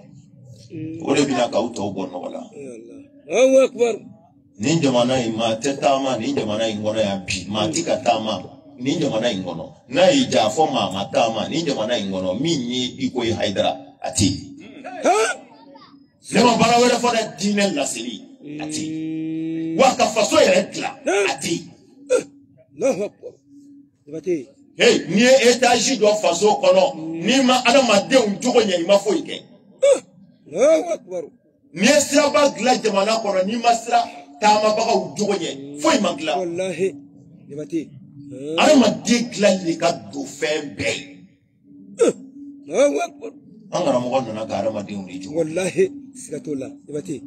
ole bina ka uto bonno wala ya Allah Allahu akbar nin jamana ima tetama nin jamana ingono ya bi ma tika tama nin jamana ingono na ija fo ma matama nin jamana ingono minyi iko yi haidara ati ha ne ma bara wala fo da dinel la seli ati wa ka faso yetla ati Allahu akbar bate hey ni etaji do faso kono ni ma ana ma de un jogo nya ima fo ike Allahu akbar ni sira ba gla jamana kono ni masra tama baka u jogo nya fo ima gla wallahi bate ana ma de gla li ka do fembe Allahu akbar angara mo gondo na gara ma de un jogo wallahi sikatola bate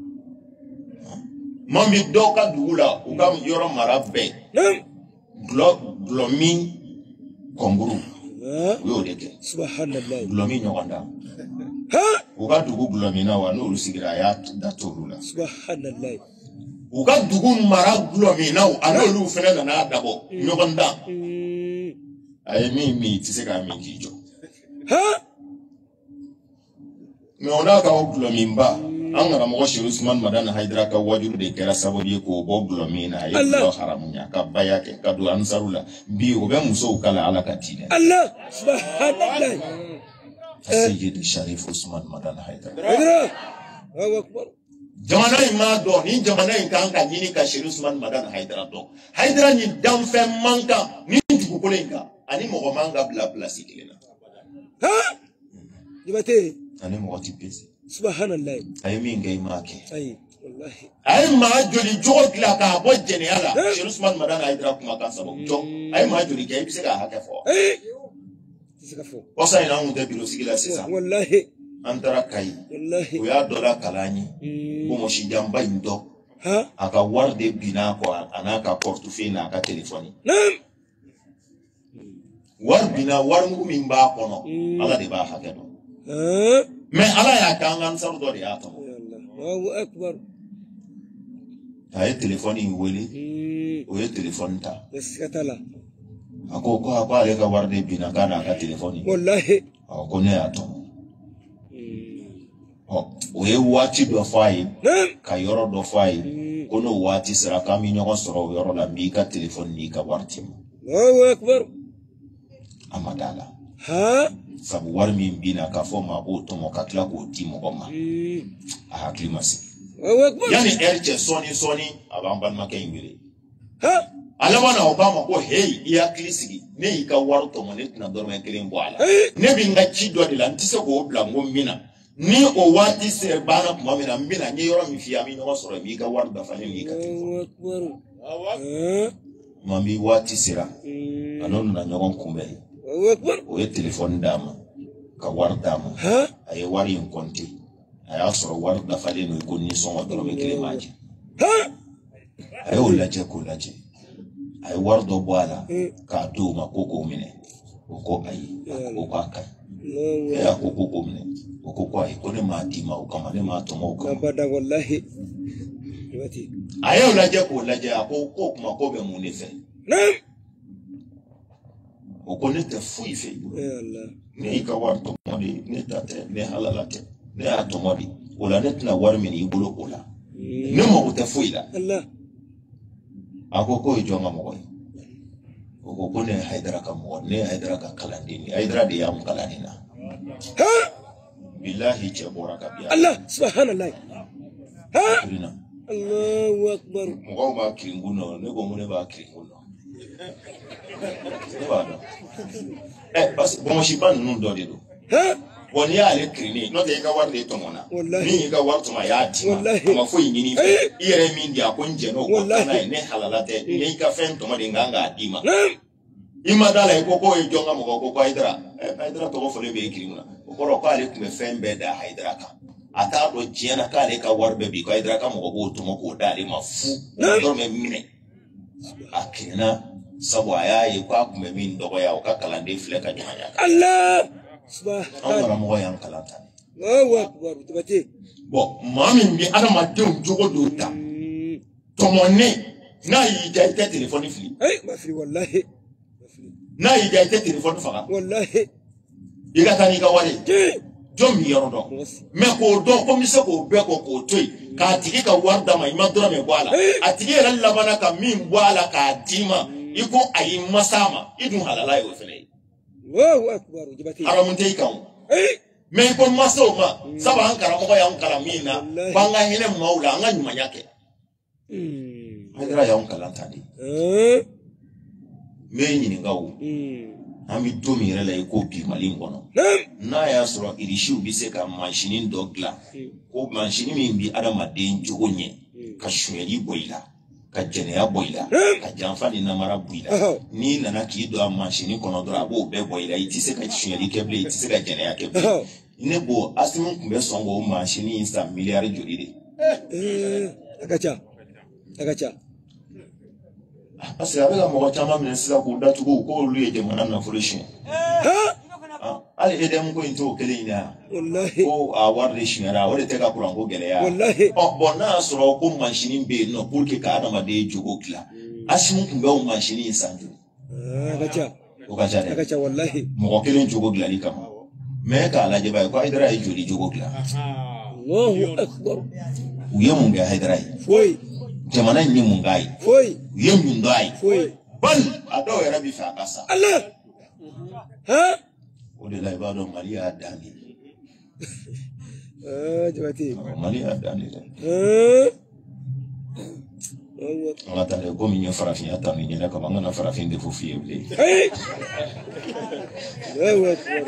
Mami doka dugula ukam yoro marabe nam glo glomi konguru yo deke subhanallah glomi nyonda ha uka dugu glomi na wa no lusigira ya datorula subhanallah uka dugu mara glomi na ano lu fena na dabo nyonda ay mi mi tiseka mi kijo ha me ona ka glomi mba angara mo shi Usman Madan Haidara ka wajuru de kera sababu ko bo glomi na ya do haramunya ka baya ke ka do ansarula bi o be muso kala ala katine Allah subhanallah Sayyid Sharif Usman Madan Haidara Haidara Allahu akbar jamana ima do ni jamana in kan ka nyini ka Sharif Usman Madan Haidara do Haidara ni damfe manka ni dugu kolenga ani mo manga bla place kilena ha dibate ani mo tipesi subhanallah ay mi ngay make ay wallahi ay ma joli jogo la ka bo jene ala Sharif Usman Madan Haidara kuma kan sabo jo ay ma joli ke bisa ka haka fo eh sika fo o sai na mu de biro sigila sisa wallahi antara kai wallahi o ya dola kalani ko mo shi jamba indo ha aka warde bina ko anaka portefeuille na aka telefoni nam war bina war mu min ba kono ala de ba hakeno mais ala ya kangan sar do ya to Allahu akbar ay téléphone yi weli o ye téléphone ta eskatala ako ko ako ale ka war de bina kana ka téléphone wallahi ako ne ya to o ye wati do fay ka yoro do fay kono wati sara kami nyogo soro yoro la mi ka téléphone ni ka warti Allahu akbar amadala ha sabu war mi bina ka fo ma o to mo ka tla ko ti mo ma a haklimasi Allahu akbar yani erche soni soni abamban make ngire ha ala wana obama ko hey ya klisigi ne ka war to mo ne na dorme kelen bo ala ne bi nga ci do de la ntise ko bla ngom mina ni o wati se bana kuma mina mina ni yoro mi fi ami no soro mi ka war da fa ni mi ka Allahu akbar mami wati sira anon na nyogon kumbe Allahu akbar o ye téléphone dama ka war dama ha ay war yin konti ay asoro war da fa ni ko ni so wa dorme kelen maji ha ay o laje ko laje ay war do boala ka do ma koko mine o ko ay o ko akai ya ko koko mine o ko ko ay ko ne ma di ma o kama ne ma to mo kama bada wallahi wati ayo laje ko laje ko ko kuma ko be mu ne fe nam o ko ne te fui fe ya Allah ne ka war to mo di ne tate ne halalate ne ato mo di o la net na war mini bulo ola ne mo te fui la Allah akoko ijonga mo ko ko ne haidara ka mo ne haidara ka kalandini haidara de yam kalanina ha billahi jabora ka biya Allah subhanallah ha rina Allahu akbar mo ma kiringuno ne go mo ne ba kiringuno ne ba do eh bas bon shi ban nun do de do ha woni ya le kirini no de ka war de to mona ni ka war to ma ya ti ma fo yini ni ire mi ndi akonje no ko na ne halalate ni ka fen to ma de nganga adima ima dala ko ko e jonga mo ko ko haidara e haidara to ko fo le be kirimuna ko ro ko ale kuma fen be da haidara ka ata do jena ka le ka war be bi ko haidara ka mo ko to mo ko da le ma fu do me mine akina sabo aya e ko kuma min do ya o ka kalande fle ka janya Allah subhanallah amara mo yan kalata Allahu akbar tibati bo mami bi adama dem jogo do ta to monne na yi ja te telephone fli ay ma fi wallahi na yi ja te telephone faga wallahi diga tani ka wale jom yoro do me ko do ko mi se ko be ko ko toy ka tigi ka warda mai ma dora me bwala atigi ran labana ka min bwala ka dima iko ayi masama idun halala yo fene Allahu akbar tibati aramunte kan ay me ko maso ma saba an kara mo ya an kara mina banga hine maula anga nyuma yake mm hadira ya on kalanta di eh me nyini ngawo mm ami domi rela ko bi malingo no na ya soro irishu bi se ka machine dogla ko machine mi bi adama den jogonye ka shweli boila ka jene ya boila ka janfani na mara boila ni nana ki do machine kono do abo be boila iti se ka shweli keble iti se ka jene ya keble ne bo asimu kumbe songo machine insta milliard jolide eh akacha akacha asa abega mo chama minensila ku datu ko ko luye de manana furishin ha ale edem ko into kele ina wallahi ko a warde shimara wode teka kurango gele ya wallahi o bona soro ko machine be no pour que ka adama de jogo kla asimu kumbe o machine sanju akacha okacha akacha wallahi mo kele jogo kla likama me ka la je bay ko idara e joli jogo kla Allahu akbar uye munga haidara foi jamana ni mungai foi uye mundai foi bal ado era bi fa kasa Allah ha ode la ibado maria dani ah tibati maria dani eh on ta le ko mi farafin ata mi ne ka banga farafin de fofi eble hey Allahu akbar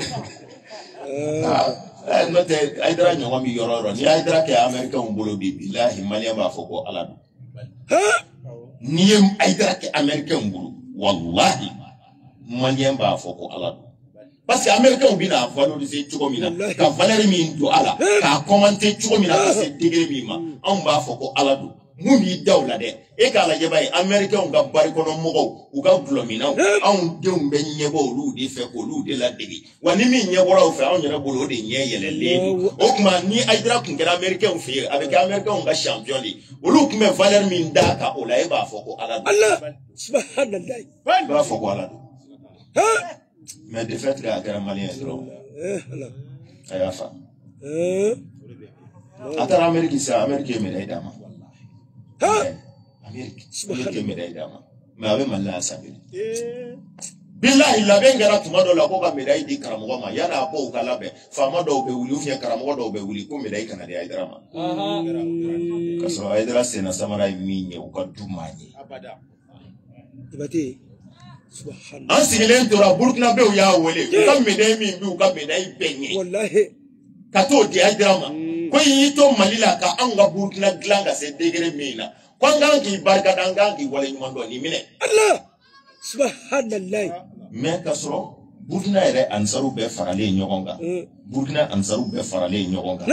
ah no te aidra nyo mi yororo ni aidra ke america on bolo bi billahi malia ba foko ala ha ni aidra ke america on bolo wallahi malia ba foko ala parce que america on bi na valoriser tuko mina ka valeur mi ndo ala ka commenter tuko mina ka se degré mi ma on ba foko ala do mumi dawla de e kala jebay america on ga bari kono mogo u ga glomina on de on be nyebo lu di fe ko lu de la degi wani mi nyebora o fe on yere bolo de nye yelele o kuma ni aidra kun gara america on fe avec america on ga champion li o lu kuma valeur min daka o la e ba foko ala Allah subhanallah ba foko ala ha mais de fait ga gara malien dro eh Allah aya fa eh atara america sa america me dai dama ha america america me dai dama ma be malla asabili billahi la bengara tumado la ko ka medai di karamo ma yana ko kala be fama do be wuli ufia karamo do be wuli ko medai kana di aidrama aha kaso aidra sena samara minye ukadumanye abada ibati subhanallah asilen tora burkina be ya wele ka medai mi bi ka medai benye wallahi kato di aidrama ko yito malila ka anga burkina glanga se degere mina ko ngangi barka dangangi wale nyundo ni mine Allah subhanallah mais kasoro burkina ere ansaru be farale nyogonga burkina ansaru be farale nyogonga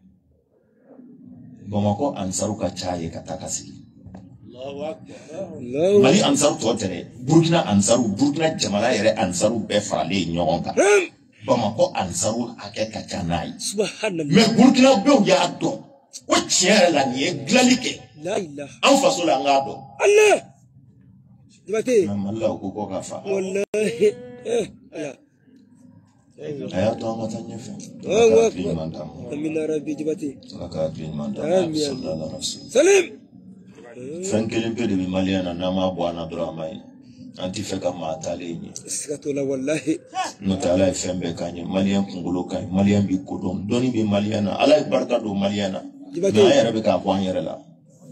Bamako ansaru ka chaye katakasi Allahu akbar mali ansaru to tere burkina ansaru burkina jamala ere ansaru be farale nyogonga Bamako ansaru ake ka chanai subhanallah mais burkina be ya do o tiere la ni glalike la ilaha an faso la ngado Allah ibati Allah ko ko ka fa wallahi eh ya aya to amata nyefe oh amina rabbi jibati ka bin manda sallallahu alaihi wasallam salim fankele pe de maliana na ma bwana dramai anti feka mata lenye sikatola wallahi no taala fembe kanye malian kungulo kan malian bi kodon doni bi maliana ala barka do maliana na ya rabbi ka kwa nyere la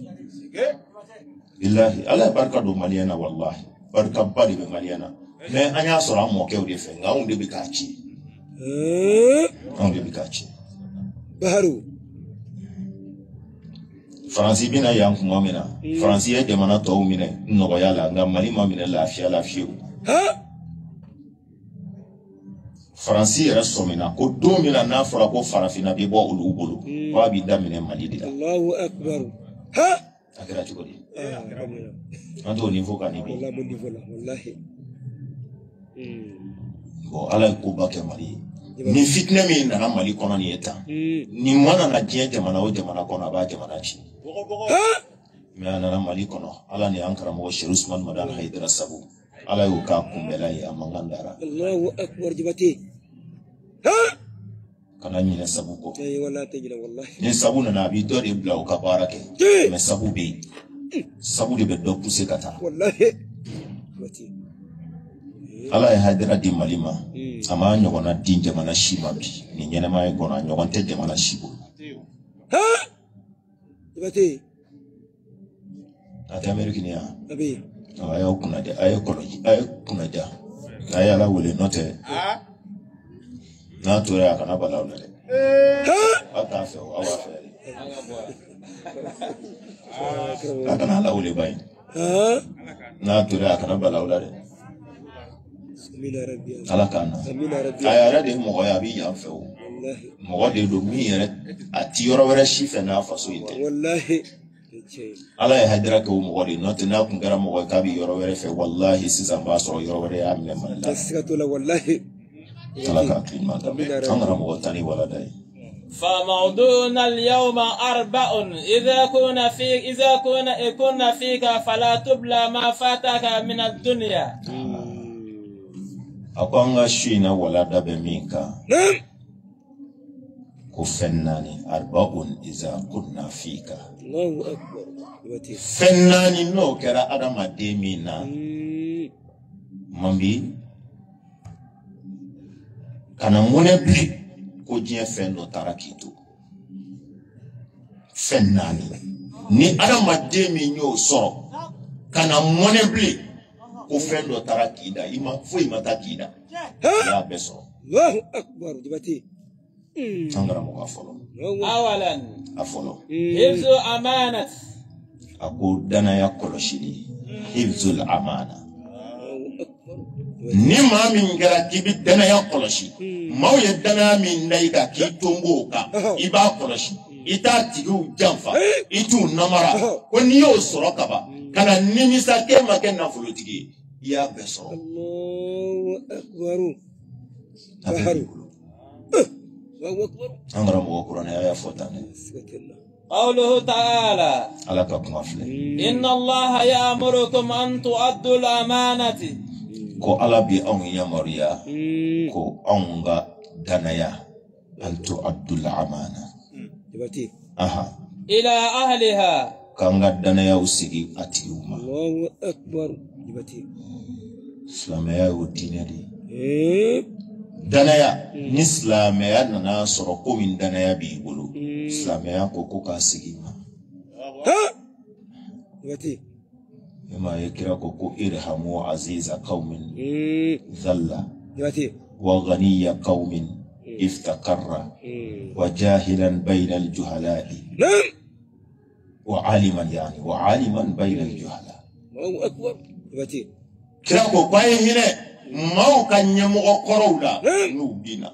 billahi ala barka do maliana wallahi barka bali be maliana mais anya sora mo ke o de fe nga on de bi ka chi eh on de bi ka chi baharu Fransi bina yang kumamina Fransi ya jamana to umine no yala nga mali mamina lafiya lafiya ha Fransi era somina ko domina na fara ko farafina bi bo ulu bulu wa bi damine mali dida Allahu akbar ha akira chukodi anto niveau ka ni bi wallahi bon niveau la wallahi bo ala ko ba ke mali ni fitna mi na mali kono ni eta ni mwana na je jamana o jamana kono ba jamana chi ha mi ana mali kono ala ni ankara mo Sheikh Usman Madan Haidara Sabu ala yu ka kumbela ya mangandara Allahu akbar jibati ha kana nyina sabu ko ay wala tajila wallahi ni sabu na bi do de bla o ka barake me sabu be sabu de be do pousse kata wallahi jibati ala ya hadira di malima ama nyogona dinje mana shima bi ni nyene ma e gona nyogon te de mana shibo ha jibati ata amerikini ya abi ayo kuna de ayo koloji ayo kuna ja ayo la wole note ha na to ya kana bala wole ha ata fe o awa fe ha kana la wole bai ha na to ya kana bala wole amina rabbi ala kana amina rabbi aya ra de mo ya bi ya fe o wallahi mo de do mi yere ati yoro were shife na faso ite wallahi ala ya hadira ko mo de not na kun gara mo ka bi yoro were fe wallahi sisan ba so yoro were ya mi man la sikatola wallahi ala ka klima da amara mo tani wala dai فموضوعنا اليوم أربع إذا كنا فيك إذا كنا كنا فيك فلا تبلى ما فاتك من الدنيا. أقوى شيء ولا دب منك. كفناني أربع إذا كنا فيك. الله أكبر. فناني نو كرا أدم ديمينا. Mambi. Kana munebli. Kujie fendo tarakitu fennani ni adama demi nyo so kana monebli ko fendo tarakida ima fo ima takida ya beso Allahu akbar jibati tangara mo afolo awalan afolo hifzu amanat ako dana ya koloshini hifzul amana ni ma min gara kibi dana ya koloshi maw ye dana min naika ki tongo ka iba koloshi ita tigiw janfa itu namara ko ni yo soro kaba kana nimisa ke make nafolo tigi ya beso Allahu akbar baharu Allahu akbar angara mo Qur'an ya fotane قوله تعالى ala ka kuma fle إن الله يأمركم أن تؤدوا الأمانة ko ala bi on yamariya ko onga danaya an tu'addu al-amana jabati aha إلى أهلها kanga danaya usigi atiuma Allahu akbar jabati islamaya udinadi eh danaya ni islamaya nana soro ko min danaya bi bulu islamaya ko ko ka sigima ha jabati ma yakira ko ko irhamu aziza qaumin eh dhalla jabati wa ghaniya qaumin iftakarra wa jahilan bayna al-juhala'i نعم وعالما يعني وعالما بين الجهلاء Allahu akbar jabati kira ko kwaye hine mau kanyemo korowla nubina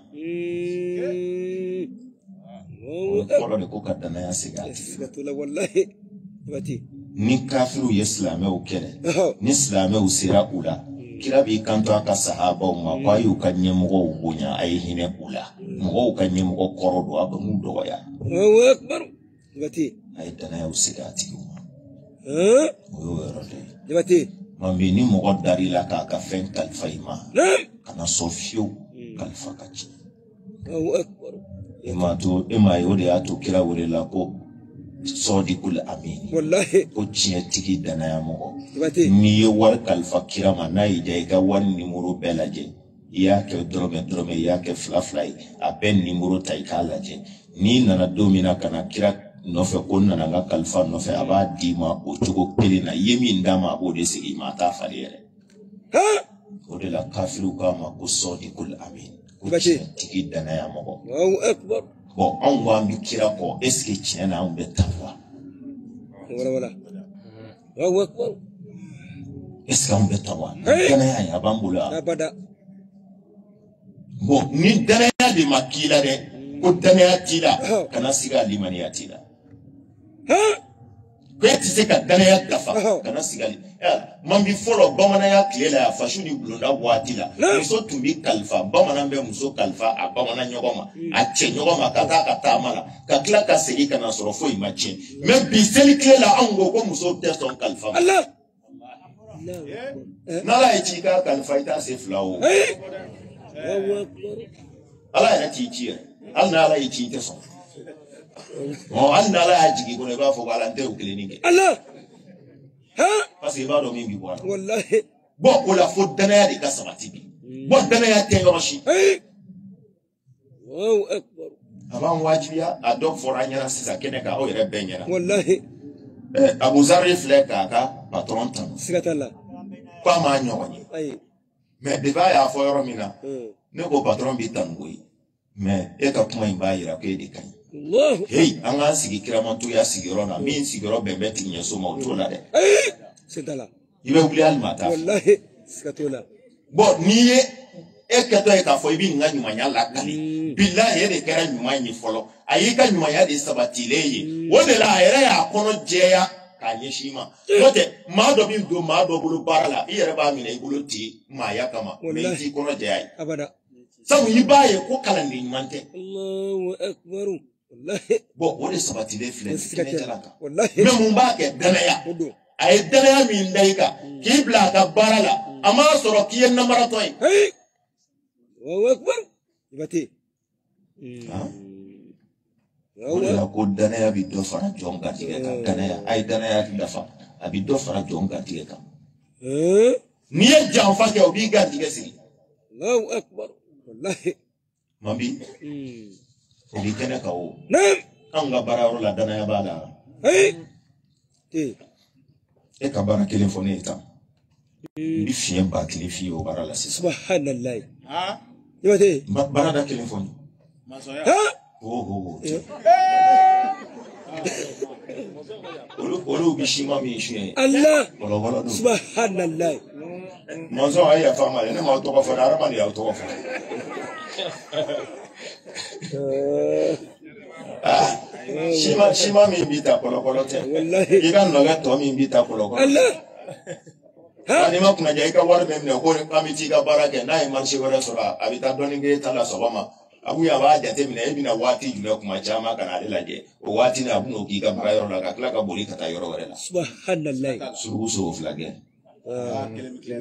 Allahu ko de ko kadana ya sigati akbar wallahi jabati ni kafiru islame o kele oh ni islame o sira ula kira bi kanto aka sahaba o ma kwayo kanyemo ubunya ay hine ula mo kanyemo korodo abamu doya Allahu akbar jabati ay dana ya sigati ha o yorode jabati mambi ni mo dari la ka ka fen kalfaima نعم kana sofio kalfakachi Allahu akbar ima to ima yode ya to kira wore la ko sodikul amin wallahi ko ciye tigi dana ya mo jabati ni ye war kalfa kira ma na ide ga wan nimero belaje ya ke drome drome ya ke flafly a ben nimero tai kalaje ni nana domina kana kira no fe ko nana ga kalfa no fe aba dima o tugo kelina yemi ndama o de sigi mata falere ha o de la kafiru kama ko sodikul amin ko Bati. ciye tigi dana ya mo Allahu akbar bon on wa mi kira ko est-ce que tiens na on betawa wala wala Allahu akbar est-ce qu'on betawa Hey. dana ya ya bambula abada bon ni dana ya de makila de ko dana ya tila Oh. kana siga limani ya tila ha ko ti se ka dana ya dafa Oh. kana siga ya mambi folo bamana ya kilela ya fashuni blonda watila No. muso tumbi kalfa bamana be muso kalfa a bamana nyogoma a che nyogoma kata kata mala ka kila ka segi kana soro fo imache même bi seli kilela ango ko muso te son kalfa Allah Allahu akbar nala e chi ka kalfa ita se flawo eh Allahu akbar ala ya ti chi al na ala e chi te son o al na ala ya jigi ko ne ba fo ala nte o clinique Allah ha parce que ba do mi bi bo wallahi bo ko la fo dana ya de ka sabati bi bo dana ya te yoroshi eh Allahu akbar aban wajibiya a dog for anyana sisa kene ka o yere benyana wallahi eh Abu Zarri fleka ka patron tan sigatalla ko ma nyowani ay mais de ba ya fo yoro mina eh ne ko patron bi tan goyi mais e ka kuma imba yira ko e de kan Allah hey an ga sigi kiramantu ya sigi rona min sigi ro bembe tinye so ma otola de eh sigatalla ibe wuli almata wallahi sigatalla bo ni ye e keto e ka fo ibi nga nyuma nya la kali billahi e de kera nyuma nyi folo ayi ka nyuma ya de sabatile ye wo de la ere ya kono jeya ka nyeshima note ma do bi do ma do bulu barala i ere ba mi ne bulu ti ma ya kama me ti kono jeya abada sabu yibaye ko kala ni mante Allahu akbar wallahi bo wo de sabatile fle ne sigatalla talaka wallahi me mun ba ke dana ya odo ay dana ya min dai ka ki bla ka barala ama soro ki en namara toy hey Allahu akbar jabati ha Allahu wala ko dana ya bi do fara jonga tige ka dana ya ay dana ya ki dafa abi do fara jonga tige ka eh ni ye janfa ke obi ga tige si Allahu akbar wallahi mambi hmm obi kene ka o nam an ga bararo la dana ya bala hey eh e ka bara kelen fo ne ta bi fiye ba kelen fiye o bara la sisa subhanallah ha jabati Ba- bara da kelen fo ni masoya ha oh oh olu olu bi shima mi shi Allah wala wala do subhanallah manzo ay ya fama ne ma to ko fa arama ni ya to ko fa ah shima shima mi bita kolo kolo te wallahi ika noga to mi bita kolo kolo Allah ha ni ma kuna jaika wala memne ko ni kamiti ka barake na e marché wala sura abita doninge tala sobama abu ya ba jate mina e bina wati juna kuma chama kana de laje o wati na abu no ki ka bara yoro la ka kala ka boli kata yoro wala subhanallah suru so flage ah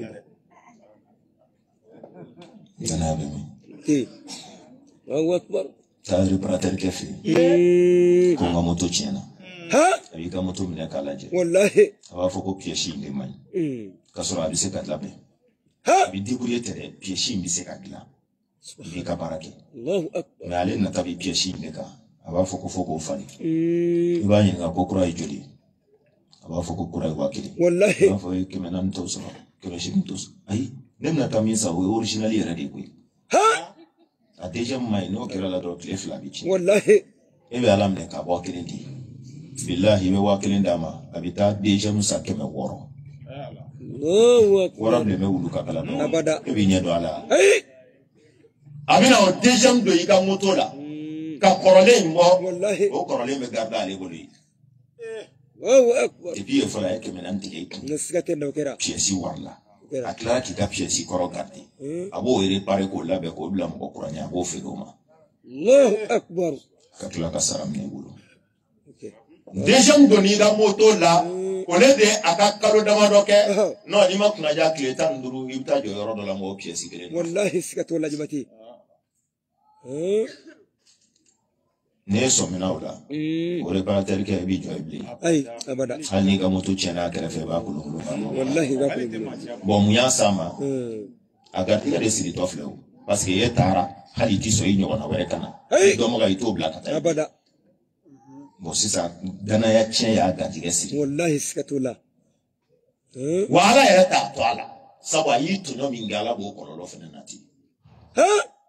yana be mi ti Allahu akbar tayari prater kefi ko ma moto chena ha abi ka moto mina kala je wallahi aba foko pieshi nge man kasoro abi se katlabe ha bi diburiye tere pieshi mbi se katla bi ka barake Allahu akbar na ale na tabi pieshi nge ka aba foko foko fani iba yin ga kokura ijoli aba foko kura wakili wallahi aba foko kemena ntoso kero shi ntoso ai nemna tamisa we originally ready kwi ha a deja mai no kera la do clef la bichi wallahi ebe alam ne ka bo kirindi billahi me wakilin dama abita deja musa keme woro no woro le me wulu ka kala no abada ebe nyedo ala hey abina o deja ndo yiga moto la ka korole mbo wallahi o korole me garda ale boli Allahu akbar ebi e fala ke menanti ke nasgate ndo kera piesi wala aklara ki ka piesi koro gardi abo ere pare ko labe ko bla mo kuranya abo fedoma Allahu akbar katla ka saram ne wulu deja ndoni da moto la ole de aka kalo dama doke no ni ma kuna ja kleta nduru ibta jo yoro do la mo piesi kele wallahi sikat wala jibati eh ne so mina wala ore ba tel ke bi jo ibli ai abada hani ga moto chena kere fe ba kulu kulu wallahi ba kulu bo mu ya sama aga tika de siri tofle parce que ye tara hali ti so yinyo na were kana do mo ga ito bla kata abada bon c'est ça dana ya chen ya ga tigesi wallahi skatula wala ya ta twala sawa yitu no mingala bo kono lo fena nati ha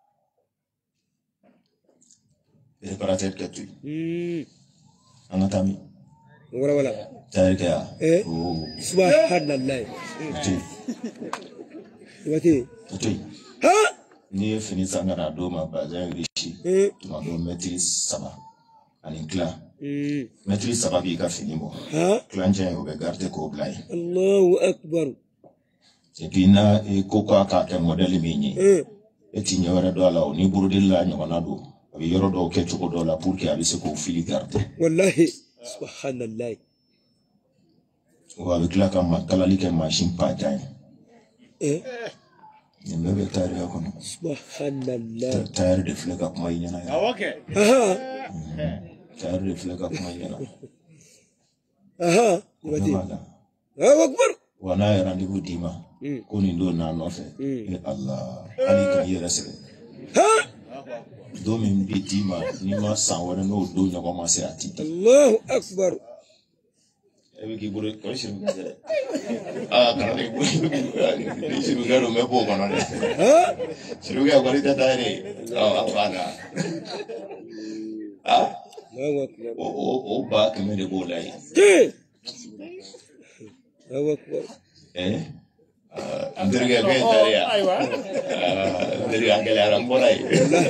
e paratet ketu mm anatami wala wala tarika eh subhanallah wati wati ha ni fini sangana do ma ba jan rishi to ma do metris saba ani kla Mm. Metri sababi ka finimo. Ha? Klanje obe garde ko blai. Allahu akbar. Epina e koko aka ke model minyi. Eh. Eti nyawara do ala oni burudilla nyawana do. Abi yoro do ke choko do la pour que abi se ko fili garde. Wallahi subhanallah. Wa avec la kama kala like machine pa jani. Eh. Nimebe tayari yako no. Subhanallah. Tayari de flega kuma yinyana ya. Ah okay. Aha. Tayari refleka kuma yana aha wati Allahu akbar wana ya randibu dima ko ni ndo na no fe e Allah ali ka yera sele ha do mi bi dima ni ma san wona no do nya ko ma se ati Allahu akbar e ki bure ko shi ah kana ni bure shi ngaro me bo kono ne ha shi ga ko ri ta tayari ah abana ah o o o ba que me de bola aí que eh andrega bem tarea andrega aquela era por aí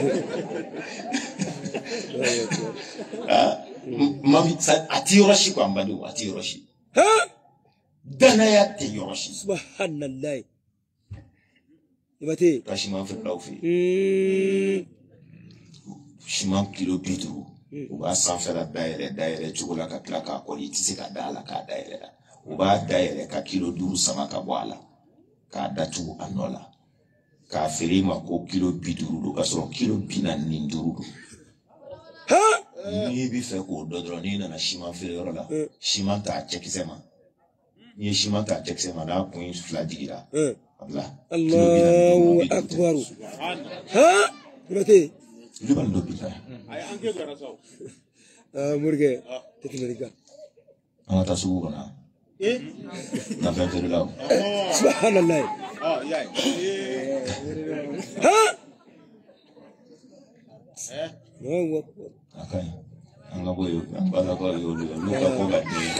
ah mami ati roshi kwa mbadu ati roshi ha dana ya ti roshi subhanallah ibati kashima fi laufi shima kilo bitru uba sanfɛla dayɛlɛ dayɛlɛ cogo la ka tila k'a kɔli i tɛ se ka da la k'a dayɛlɛ la u b'a dayɛlɛ ka kilo duuru sama ka bɔ a la k'a datugu a nɔ la k'a feere i ma ko kilo bi duuru don ka sɔrɔ kilo bi naani ni duuru don n'i bɛ fɛ k'o dɔn dɔrɔn n'i nana siman feere yɔrɔ la siman t'a cɛkisɛ ma n'i ye siman t'a cɛkisɛ ma n'a kun fila jigira a bila kilo bi naani Allahu akbar ha ibate Liban do bila. Ay anke gara saw. Ah murge teknologa. Ah ta sugu kana. Eh? Na fa fere law. Subhanallah. Ah ya. Ha? Eh? No wo. Akai. Anga boyo, anga ko yo lu ka ko ga ni.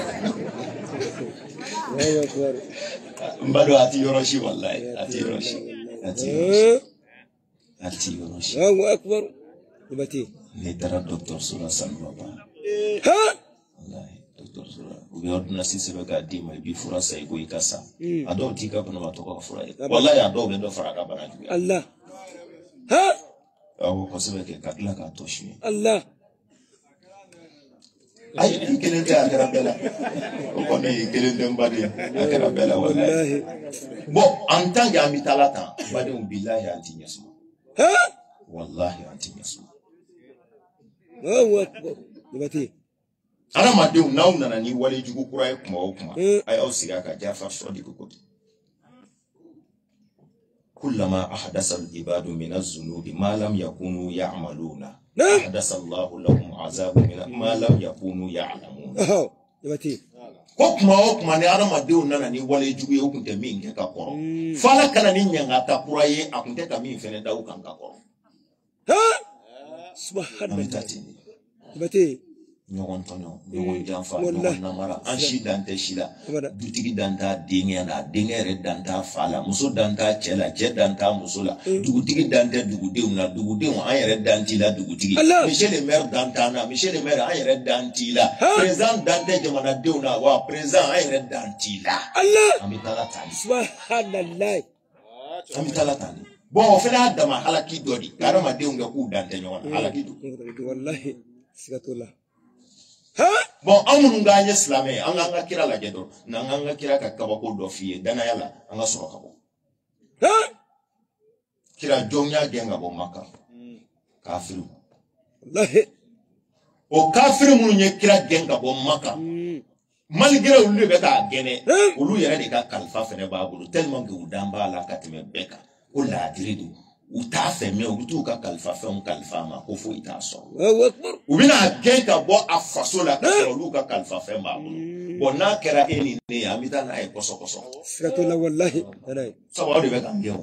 Wa wa. Mbado ati yoroshi wallahi, ati yoroshi. Ati yoroshi. Ati yoroshi. Allahu akbar. Jabati. Ni dara docteur Sura Sanbaba. Ha? Wallahi, docteur Sura. Ubi ordina sisi beka dima ibi fura sa iko ikasa. Ado tika kuna matoka fura. Wallahi ado bendo fura kabana juya. Allah. Ha? Awo kosebe ke kakila ka toshi. Allah. Ay, kelente akara bela. Ko ni kelente mbadi akara bela wallahi. Bon, en tant qu'amitalata, badi billahi anti nyasma. Ha? Wallahi anti nyasma. Allahu akbar. Jabati. Ana madeu nauna na ni wale jugu kura kuma okuma. Ay au siga ka jafa shodi kokoti. كلما أحدث العباد من الذنوب ما لم يكونوا يعملون أحدث الله لهم عذاب من ما لم يكونوا يعلمون. أهو جبتي. كم أوكما نارا ما ديونا نني ولا يجوا يوكم تمين كاكورو. فلا كنا نينيا كاكوراي أكون تكمين فين داو كان كاكورو. ها؟ سبحان الله. جبتي. Nyogon tono, nyogon janfa, nyogon namara, anshi dante shila, dutigi danta dinge na, dinge re danta fala, muso danta chela, che danta musula, dugutigi dante dugudew na, dugudew ayere dantila dugutigi. Michel le maire dantana, Michel le maire ayere dantila, président dante jamana dew na, wa président ayere dantila. Allah. Amitala tani. Subhanallah. Amitala tani. Bon, on fait la dama halaki dodi, karama dew nga ku dante nyogon halaki do. Wallahi, sikatullah. Bon, amun nganye slame, anga kira la jedo, na anga kira ka kabako do fiye, dana yala, anga soro kabo. Ha? Kira jonya genga bo maka. Kafiru. Wallahi. O kafiru mun nye kira genga bo maka. Malgré ulu beka gene, ulu yere de ka kalfa fene babulu, tellement que udamba la katime beka. O la diridu. Uta feme utu ka kalfa fem kalfa ma ko fo ita so ubina genka bo afaso la ka so lu ka kalfa fem ba bo na kera eni ne amita na e koso koso siratola wallahi dai sawa de be kan geo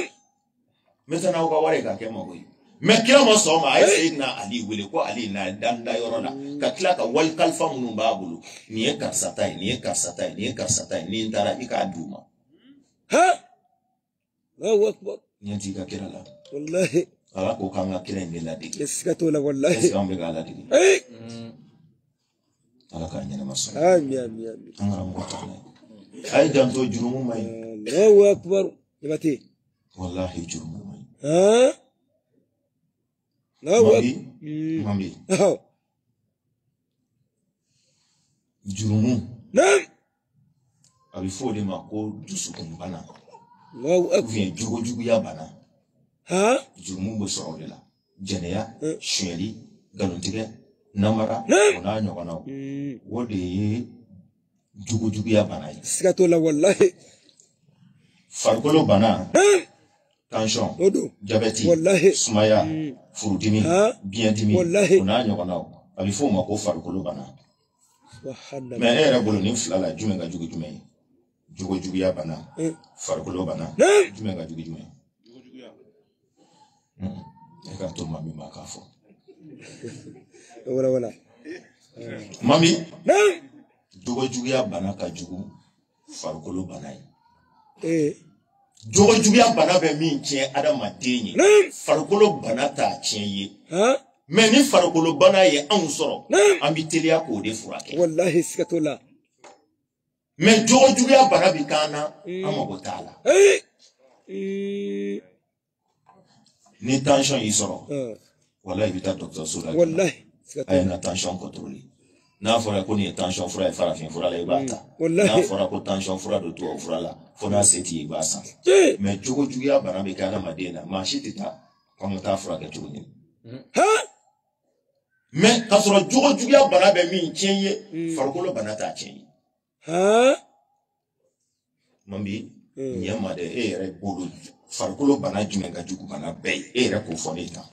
meta na ko wale ka kema ko me kira mo so ma ay sayyidina ali wele ko ali na danda yoro la ka kila ka wal kalfa mun ba bulu ni e karsatai ni e karsatai ni e karsatai ni ndara ika duma ha Allahu akbar Nyanti ka kira la. Wallahi. Ala ko kanga kira ngela digi. Yeskato la wallahi. Eskambe ga ala digi. Eh. Ala ka nyana maso. Amin amin amin. Angara mo ta na. Ay janto jurumu mai. Allahu akbar. Jabati. Wallahi jurumu mai. Ha? Allahu akbar. Mami. Oh. Jurumu. Naam. Abi fo de ma ko dusu kun bana. Allahu akbar. Vien jugo jugo ya bana. Ha? Jurumu bo so de la. Jeneya, shweli, galontige, namara, ona nyokona. Wode jugo jugo ya bana. Sikato la wallahi. Farkolo bana. Tension, diabète, sumaya, furudimi, bientimi, ona nyokona. Abi fo ma ko farkolo bana. Mais era bolo ni flala jumenga jugo jumenga. Jugo jugo ya bana, farkolo bana, jumenga jugo jumenga. Jugo jugo ya. Hmm. Eka to mami makafo. Wala wala. Mami. Jugo jugo ya bana ka jugo, farkolo bana. Eh. Jugo jugo ya bana be min tien adama denye. Farkolo bana ta tien ye. Ha? Mais ni farkolo bana ye an soro. Ambi telia ko de furake. Wallahi sikatola. Mais jogo jugo ya bana bikana amagotala. Eh. Ni tension yi soro. Wallahi bita docteur Sola. Wallahi sikatola. Ay na tension contrôlée. Na fora ko ni tension fura e farafin fura la ibata. Na fora ko tension fura do to fura la. Fona seti ibasa. Mais jogo jugo ya bana bikana madena ma shitita kwa ta fura ke jogo ni. Ha? Mais kasoro jogo jugo ya bana be min tienye farkolo bana ta tienye. Ha? Mambi, nyama de e re bolu farkolo bana jumenga jugu bana bay e re ko fonita.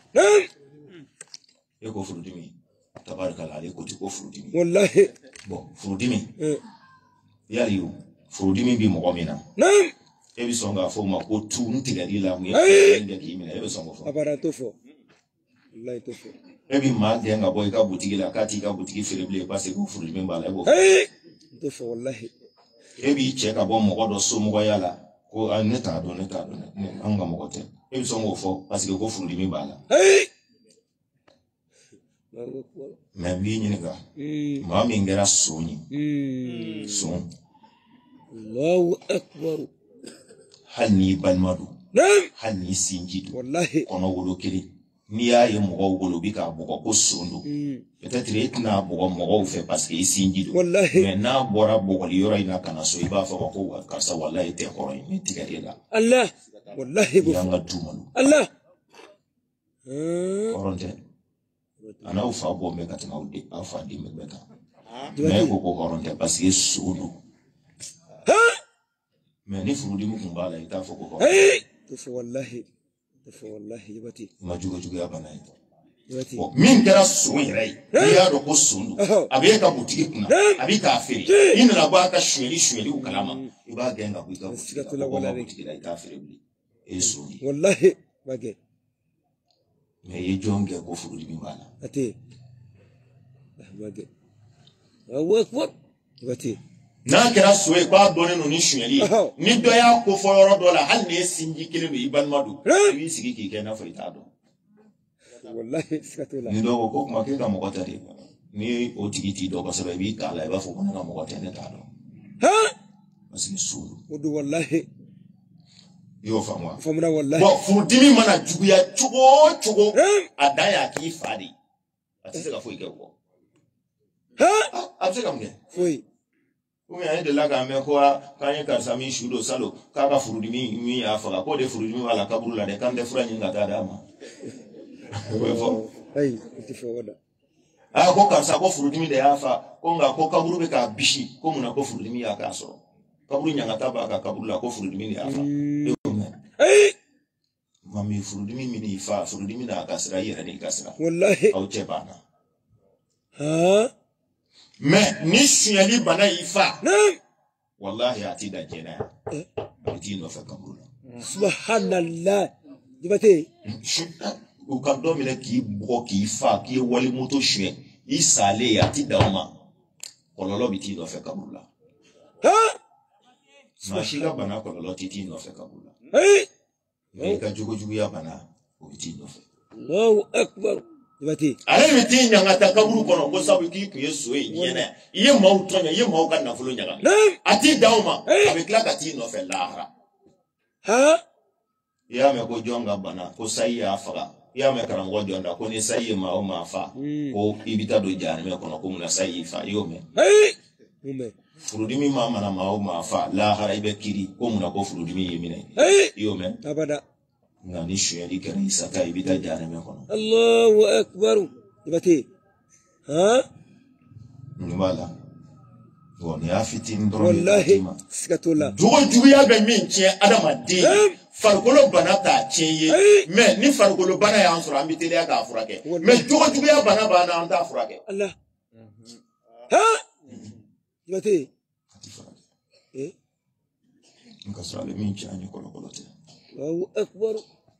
E ko furudimi. Tabaraka ale ko ti ko furudimi. Wallahi. Bon, furudimi. Yali yo, furudimi bi mo mina. Naam. E bi songa fo ma ko tu ntigali la mu e nge ki mina e bi songa fo. Aparato fo. Wallahi to fo. E bi ma de nga boy ka butiki la kati ka butiki fereble parce que furudimi ba la bo. To fo wallahi. Ebi cheka bo mo do so mo yala ko aneta do neta do anga mo gote ebi so mo fo parce que ko furu mi bala mais bi nyinga ma mi ngera soni son Allahu akbar hal ni balmadu nam hal ni sinjidu wallahi kono wolo kiri ni ya ye mogo wolo bi ka bogo ko sondo peut-être etna bogo mogo fait parce que sinjidu wallahi mais na bora bogo li yoro ina kana so iba fa ko ka sa wallahi te ko ni tigarela Allah wallahi bu yanga tumalu Allah koronte ana ufa bo me katina udi afa di me beta mais ko ko koronte parce que sondo mais ni furudi mu kumbala ita fa ko hey tufu wallahi tufu wallahi jabati ma jugo jugo ya bana jabati min kera suwi rai ya do ko sundu abe ka butiki kuna abi ka feri ina la ba ka shweli shweli ukalama iba genga ku ka butiki la ita feri bli e sundi wallahi bage mais ye jonge ko furudi mi bala ati bage Allahu akbar jabati na kera suwe kwa doni no ni shweli ni do ya ko fo yoro do la hal ne sinji kele no iban madu wi sigi ki ke na fo itado wallahi sikatula ni do ko kuma ke ka mo ko tari ni o tigiti do ko sabe bi kala ba fo ko na mo ko tene tado ha masini sulu odu wallahi yo famwa famna wallahi bo fudimi mana juguya chugo chugo adaya ki fadi atise ka fo ike ko ha atise ka mge foi Umi aende laga amekuwa kanye karsami shudo salo kaka furudimi mi afa ko de furudimi wala kaburu la de kande fura nyinga tadama wefo hey tifo wada a ko karsa ko furudimi de afa ko nga ko kaburu be ka bishi ko muna ko furudimi ya kaso kaburu nyanga taba ka kaburu la ko furudimi de afa hey mami furudimi mi ni fa furudimi na kasra yere ni kasra wallahi au chebana ha mais ni suyali bana ifa nam wallahi ati da jena ati no fa kabula subhanallah jibate o ka do mi le ki bo ki fa ki wali moto shwe isale ati da uma kololo biti no fa kabula ha ma shiga bana kololo titi no fa kabula hey e ka jugo jugo ya bana o biti no fa Allahu akbar jibate ale biti nyanga ta kaburu kono ko sabu ki ku yeso e yene ye maw tonya ye maw kan na fulo nyaga ati dauma avec la kati no fe lahara ha ya me ko jonga bana ko sai ya faga ya me karango jonda ko ni sai ma o ma fa ko ibita do jani me kono ko muna sai fa yo me hey mume furudimi ma mana ma o ma fa lahara ibe kiri ko muna ko furudimi yemine hey yo me abada ngani shweli kare isaka ibita jani me kono Allahu akbar jibate ha ngwala woni afiti ndro wallahi sikatula jugo jugo ya be min tie adama de farkolo bana ta tieye mais ni farkolo bana ya ansura ambitele ya ka furake mais jugo jugo ya bana bana anda furake Allah ha jibate eh nkasra le min tie anyi kolo kolo te Allahu akbar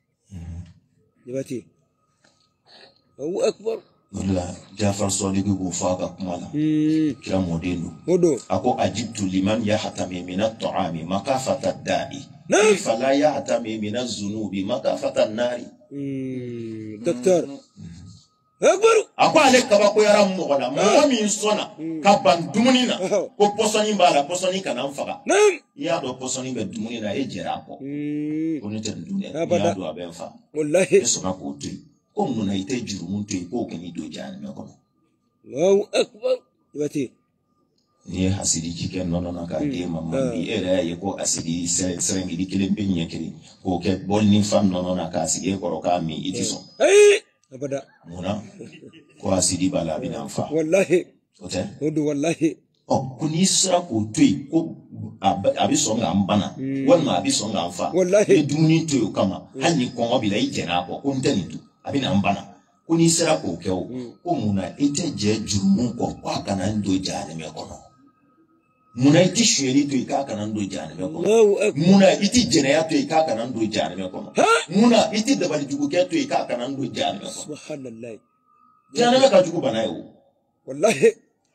jibate Allahu akbar wala Jafar Sadiq go faka kumala kila modendo modo ako ajibtu liman yahtami min at-ta'ami makafata ad-da'i fala yahtami min az-zunubi makafata an-nari docteur akbar ako ale kaba ko yara mo na mo mi sona ka ban dumuni na ko posoni bala posoni kana mfaka ya do posoni be dumuni na e jera ko ko ne tan dunia ya do abenfa wallahi sona ko tu ko mun na ite juru mun tu ko kani do jani me ko Allahu akbar jibate ni hasidi jike nono na ka de mama bi era ye ko asidi serengi di kele be nyekiri ko ke bonni fam nono na ka asidi ko ka mi itiso hey abada muna ko asidi bala bi na fa wallahi ote modo wallahi o kuni sra ko tui ko abi so nga mbana wonna abi so nga mfa wallahi dumuni to kama hanni ko bi la ijena ko ko ntani tu abi na mbana kuni sra ko kewo ko muna ite je jurumu ko kwa kana ndo jani me kono muna iti shweli to ikaka na ndo jani me kono muna iti jena ya to ikaka na ndo jani me kono muna iti dabali jugu ke to ikaka na ndo jani me kono subhanallah jani me ka jugu bana yo wallahi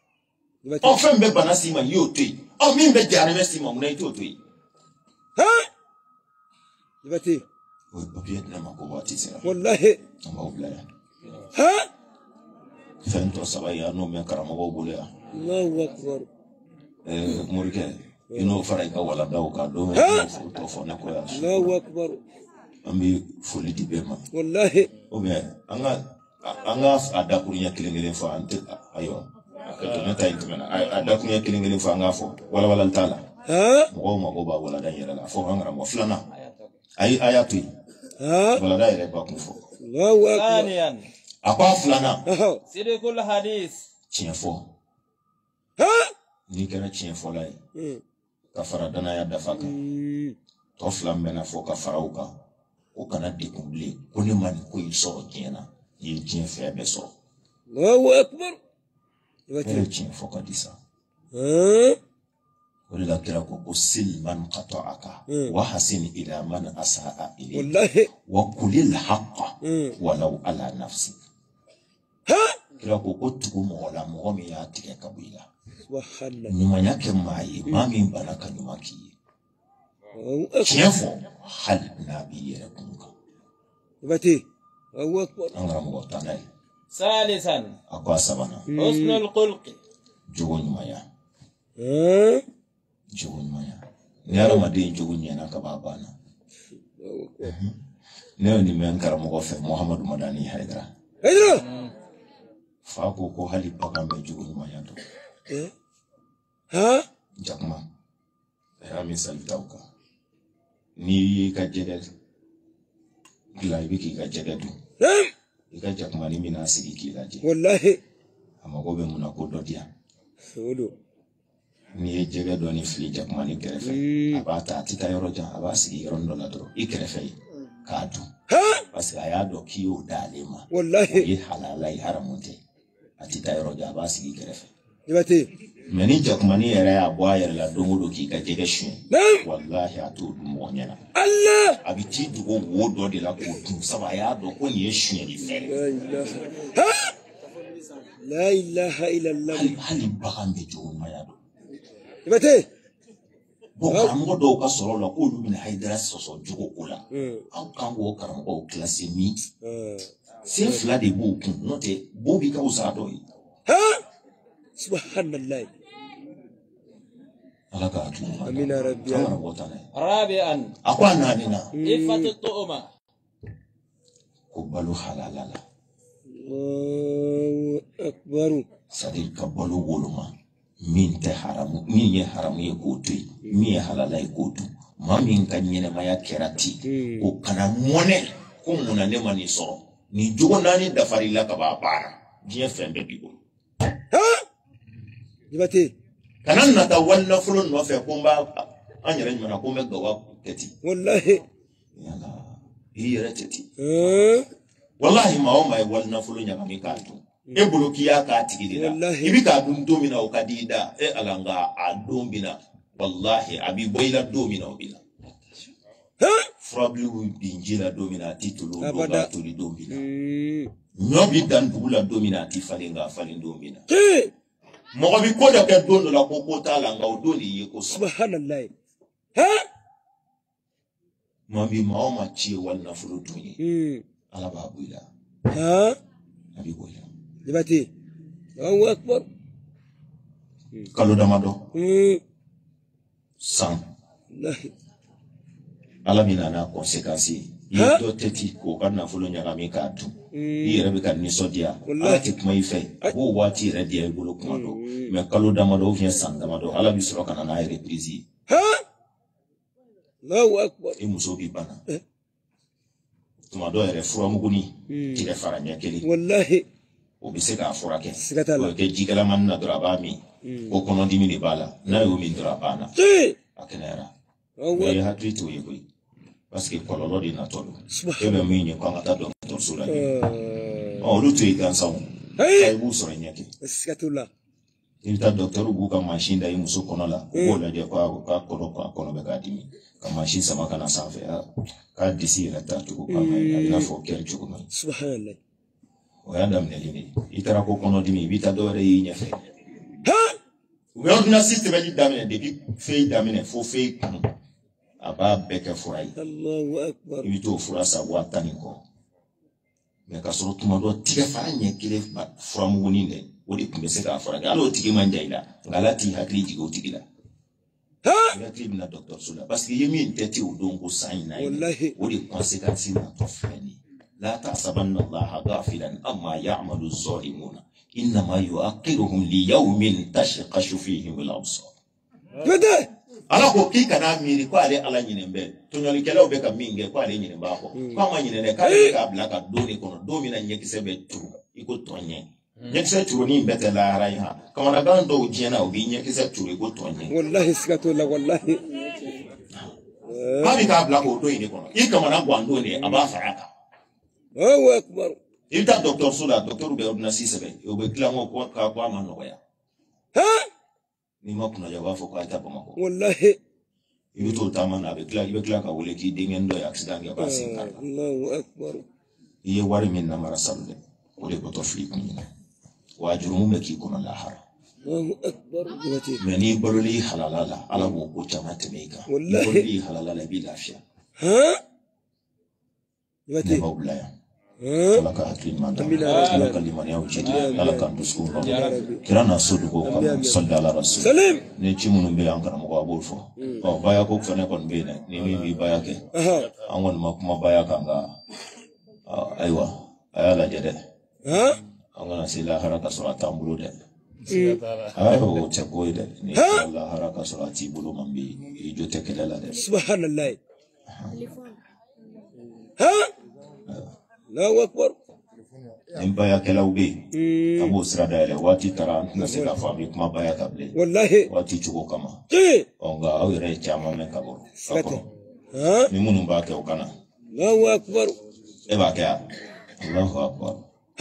o fem be bana sima yo to o min be jani me sima muna iti o to ha jibate o papier na mako wati sera wallahi ama oblaya ha fento sabaya no me karamo bolea Allahu akbar eh murike ino fara ka wala daw ka do me to fo na ko ya Allahu akbar ambi foli di bema wallahi o bien anga anga ada kurinya kilingere fo ante ayo akato na tay tumena ada kurinya kilingere fo anga fo wala wala tala ha mo ma go ba wala da yera la fo anga mo flana ay ayatu ha wala da yera ba ku fo Allahu akbar ثانيا apa flana صدق الحديث cien fo ha ni kana cien fo lay mm ka fara dana ya dafaka mm to flam mena fo ka farauka o kana de kumble ko ni man ko yiso jena yi cien fe be so Allahu akbar e cien fo ka disa ha wala la kira ko usil man qata'aka wa hasin ila man asaa ilayka wallahi wa kulil haqqa mm walau ala nafsi ha kira ko ko tugu mo la mo mi ya tike kabila subhanallah nyuma yake mai mami baraka nyuma ki Allahu akbar cien fo hal nabi yere kunka bati Allahu akbar angara mo tanay ثالثا akwa sabana حسن الخلق jogo nyuma ya ha jogo nyuma ya nyara made jogo nyana ka babana ne ni men karamo ko fe muhammadu madani haydara Haydara fa ko ko hali pakambe jogo nyuma ya to eh ha jakma ya misal tawka ni ka jedel gilay bi ki ka jededu ram ika jakma ni mina sigi ki laje wallahi amago be muna ko dodia solo ni jege do ni fili jakma ni kerefe abata tika yoro jan abasi yoro ndo la dro ikerefe kadu ha basi ayado kiyo dalema wallahi yi halalai haramunte atita yoro jan abasi ikerefe bati meni jakma ni yere abwa yere la dongo do ki ka jege shu ram wallahi atu mo nyana Allah abiti dugo wodo de la ko tu saba ya do ko ni shu ni fe la ilaha ha la ilaha illa Allah hali hali bagambe jo mayado bati bo karamgo do ka soro la ko lu bin haidara soso jugo kula mm an kan go karamgo classe mi ah c'est fla de bo kun note bo bi ka usado yi ha subhanallah alaka tu amina rabbi amara botane رابعا akwa nani na إفة الطعمة ko balu halalala Allahu akbar sadir ka balu woluma min te haramu min ye haramu ye ko to min ye halala ye ko to ma min ka nyene ma ya kerati ko kana mone ko muna ne mani so ni jogo nani dafari la ka ba para je fembe bigo ha bati kanan na ta wannan fulun no fe ko ba an yare mana ko me gawa keti wallahi yala yi yare teti ha wallahi ma o mai wannan fulun ya kami ka to e boloki ya ka tigidira Wallahi. ibi ka dum domina o kadida e alanga a dombina wallahi abi boila domina o bila ha probably we binjila domina titulu do Abada. ga to di domina mm nyobi dan dula domina ti falinga falin domina eh mo bi ko da ke dondo la ko ko tala nga o doli ye ko so subhanallah ha mo bi ma o ma ci wannan fulu tuni mm ala ba buila ha abi boila bati Allahu akbar kalo damado mm san wallahi ala mina na konsekansi Ha? yi do teti ko kana fulo nyaga mi ka tu mm yi rebe kan ni sodia Wallahi. ala ti kuma ife bo wati re dia bolo kuma do me kalo damado vient san damado ala bi soro kana na reprise ha Allahu akbar e muso bi bana Eh. tuma do ere fura muguni Mm. ti re fara nyakeli wallahi o bi se ka fura ke Sigatala. o ke jigala man na dora ba mi o kono dimi ni bala na yo mi dora bana eh akenera Allahu e hatri to yego parce que kololo di na tolo Subhan- e be mi ni kwa ngata do to sura ni akbar o lu tu ikan sawu hey ay bu soro nyake sigatullah ilta docteur bu ka machine da yi muso kono la ko la je kwa ka kono kwa kono be ka dimi ka machine sama kana sanfɛ ka disi yɛrɛ ta cogo ka mai a n'a fɔ kɛri cogo mai subhanallah o y'a daminɛli de i taara ko kɔnɔdimi i b'i ta dɔwɛrɛ y'i ɲɛfɛ ha u bɛ ordonnance sɛbɛnni daminɛ depuis fɛn daminɛ fo fɛn kun a b'a bɛɛ kɛ fura ye Allahu akbar i bɛ t'o fura san wa tan ni kɔ mais ka sɔrɔ tuma dɔ tigɛ fara ɲɛ kelen furamugunin dɛ o de tun bɛ se k'a furakɛ hali o tigi man ja i la nka ala t'i hakili jigin o tigi la i hakili bɛna dɔgɔtɔrɔso la parce que i ye min tɛ ten o don ko san in na ye o de conséquence natɔ filɛ nin ye la tahsabanna allaha ghafilan amma ya'malu az-zalimuna innama yu'akhiruhum li yawmin tashqashu fihi al-absar ala ko k'i kana miiri ko ale ala ɲinɛ bɛ tɔɲɔlikɛlaw bɛ ka min kɛ ko ale ɲinɛ b'a kɔ ko a ma ɲinɛ dɛ k'ale bɛ k'a bila ka don de kɔnɔ don min na ɲɛkisɛ bɛ turu i ko tɔɲɛ ɲɛkisɛ turunin bɛɛ tɛ lahara ye ha kamanagan dɔw diɲɛna u b'i ɲɛkisɛ turu i ko tɔɲɛ wallahi siga t'o la wallahi k'a bɛ k'a bila k'o don in de kɔnɔ i kamana gan don de a b'a fara a kan Allahu akbar i bɛ taa dɔgɔtɔrɔso la dɔgɔtɔrɔ bɛ ordonnance sɛbɛn o bɛ dilan ko k'a ko a ma nɔgɔya ni ma kunna jaba fɔ ko a ta Bamako wallahi i bɛ t'o taama na a bɛ tila i bɛ tila ka wele k'i denkɛ dɔ ye accident kɛ k'a sen kari Allahu akbar i ye wari min namara salo dɛ o de bɔtɔ fili kun ɲinɛ wa jurumu bɛ k'i kɔnɔ lahara Allahu akbar mais n'i baloli halala la ala b'o ko caman tɛmɛ i kan n'i baloli halala la i b'i lafiya ne b'aw bila yan ala ka hakili ɲuman d'a ma ala ka limaniyaw jidi ala ka dusukun nɔgɔya kira n'a so dogow kɔnɔ sɔli ala rasul ni ci minnu bɛ yan karamɔgɔ a b'o fɔ ɔ baya ko fɛnɛ kɔni bɛ yen dɛ ni min b'i baya kɛ an kɔni ma kuma baya kan nka ayiwa a y'a lajɛ dɛ an kana se lahara ka sɔrɔ a t'an bolo dɛ ayiwa o tɛ ko ye dɛ ni lahara ka sɔrɔ a t'i bolo man bi i jo tɛ kɛlɛ la dɛ subhanallah Allahu akbar ni bayakɛlaw bɛ yen a b'o sira dayɛlɛ waati taara an tɛna se k'a fɔ a bɛ kuma baya kan bilen wallahi waati cogo kama ɔ nka aw yɛrɛ ye caman mɛn ka bɔ a kɔnɔ ni minnu b'a kɛ o kana Allahu akbar e b'a kɛ yan Allahu akbar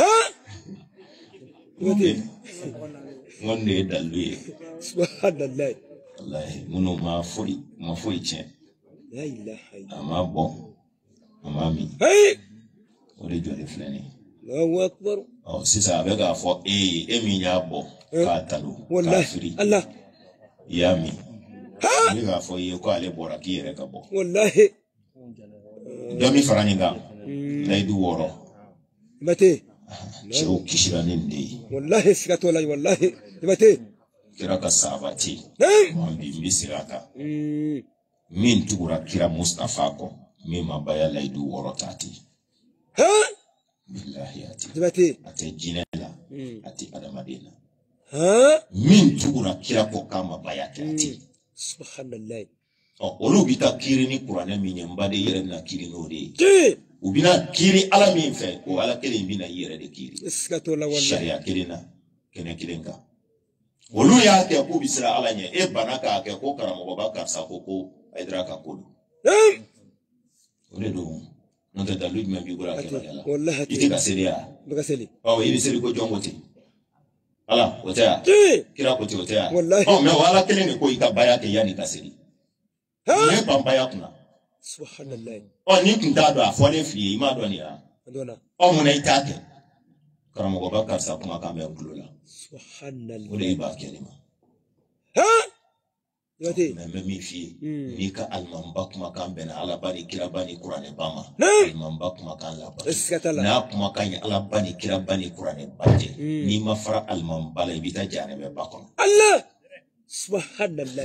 n ko nin de ye dalilu ye subhanallah wallahi minnu ma foyi ma foyi tiɲɛ la ilaha illa a ma bɔn a ma min o de jɔlen filɛ nin ye Allahu akbar ɔ sisan a bɛ k'a fɔ e ye e min y'a bɔ k'a talo k'a firi Allah i y'a min a bɛ k'a fɔ i ye ko ale bɔra k'i yɛrɛ ka bɔ wallahi dɔ min fara nin kan layidu wɔɔrɔ ibate cɛw kisira ni nin de ye wallahi siga t'o la wallahi ibate kira ka sabati an bi n bɛ sigi a kan min tugura kira Mustafa kɔ min ma baya layidu wɔɔrɔ ta ten bilahi a tɛ a tɛ jinɛ la a tɛ adamaden na min tugura kira kɔ k'a ma baya kɛ a ten subhanallah ɔ olu bɛ taa kiiri ni kuranɛ min ye n ba de yɛrɛ bɛna kiiri n'o de ye u bɛna kiiri ala min fɛ o ala kelen bɛna i yɛrɛ de kiiri sariya kelen na kɛnɛ kelen kan olu y'a kɛ k'u bɛ siran ala ɲɛ e bana k'a kɛ ko karamɔgɔba karisa ko ko Hayidara ka ko don o de don n'o tɛ dalilu jumɛn b'i bolo a kɛbaga la i tɛ ka seli wa ɔ i bɛ seli ko jɔn ko ten ala o tɛ yan kira ko ten o tɛ yan ɔ mɛ o ala kelen de ko i ka baya kɛ yanni ka seli nin ye ban baya kunna ɔ n'i tun t'a dɔn a fɔlen f'i ye i m'a dɔn nin ya ɔ munna i t'a kɛ karamɔgɔba karisa kumakan bɛ n tulo la o de ye b'a kɛ ne ma mɛ n bɛ min f'i ye n'i ka alimamiba kumakan bɛnna alaba ni kiraba ni kuranɛba ma alimamiba kumakan labato n'a kumakan ye alaba ni kiraba ni kuranɛba tɛ n'i ma fara alimamiba la i bɛ taa jahanɛmɛ ba kɔnɔ Allah subhanallah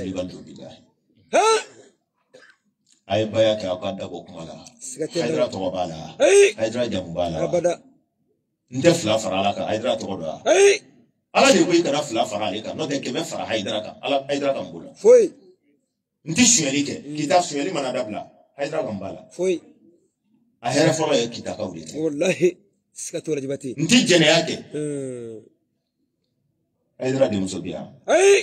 a ye baya kɛ aw ka dabɔ kuma la Hayidara tɔgɔ b'a la Hayidara jamu b'a la n tɛ fila fara ala kan Hayidara tɔgɔ dɔ wa ala de ko i kana fila fara ale kan n'o tɛ kɛmɛ fara Hayidara kan ala Hayidara kan bolo foyi n tɛ sonyali kɛ kita sonyali mana dabila Hayidara kan b'a la foyi a hɛrɛ fɔlɔ ye kitakaw de kɛ wallahi siga t'o la jabate n tɛ jɛnɛya kɛ Hayidara denmuso bi yan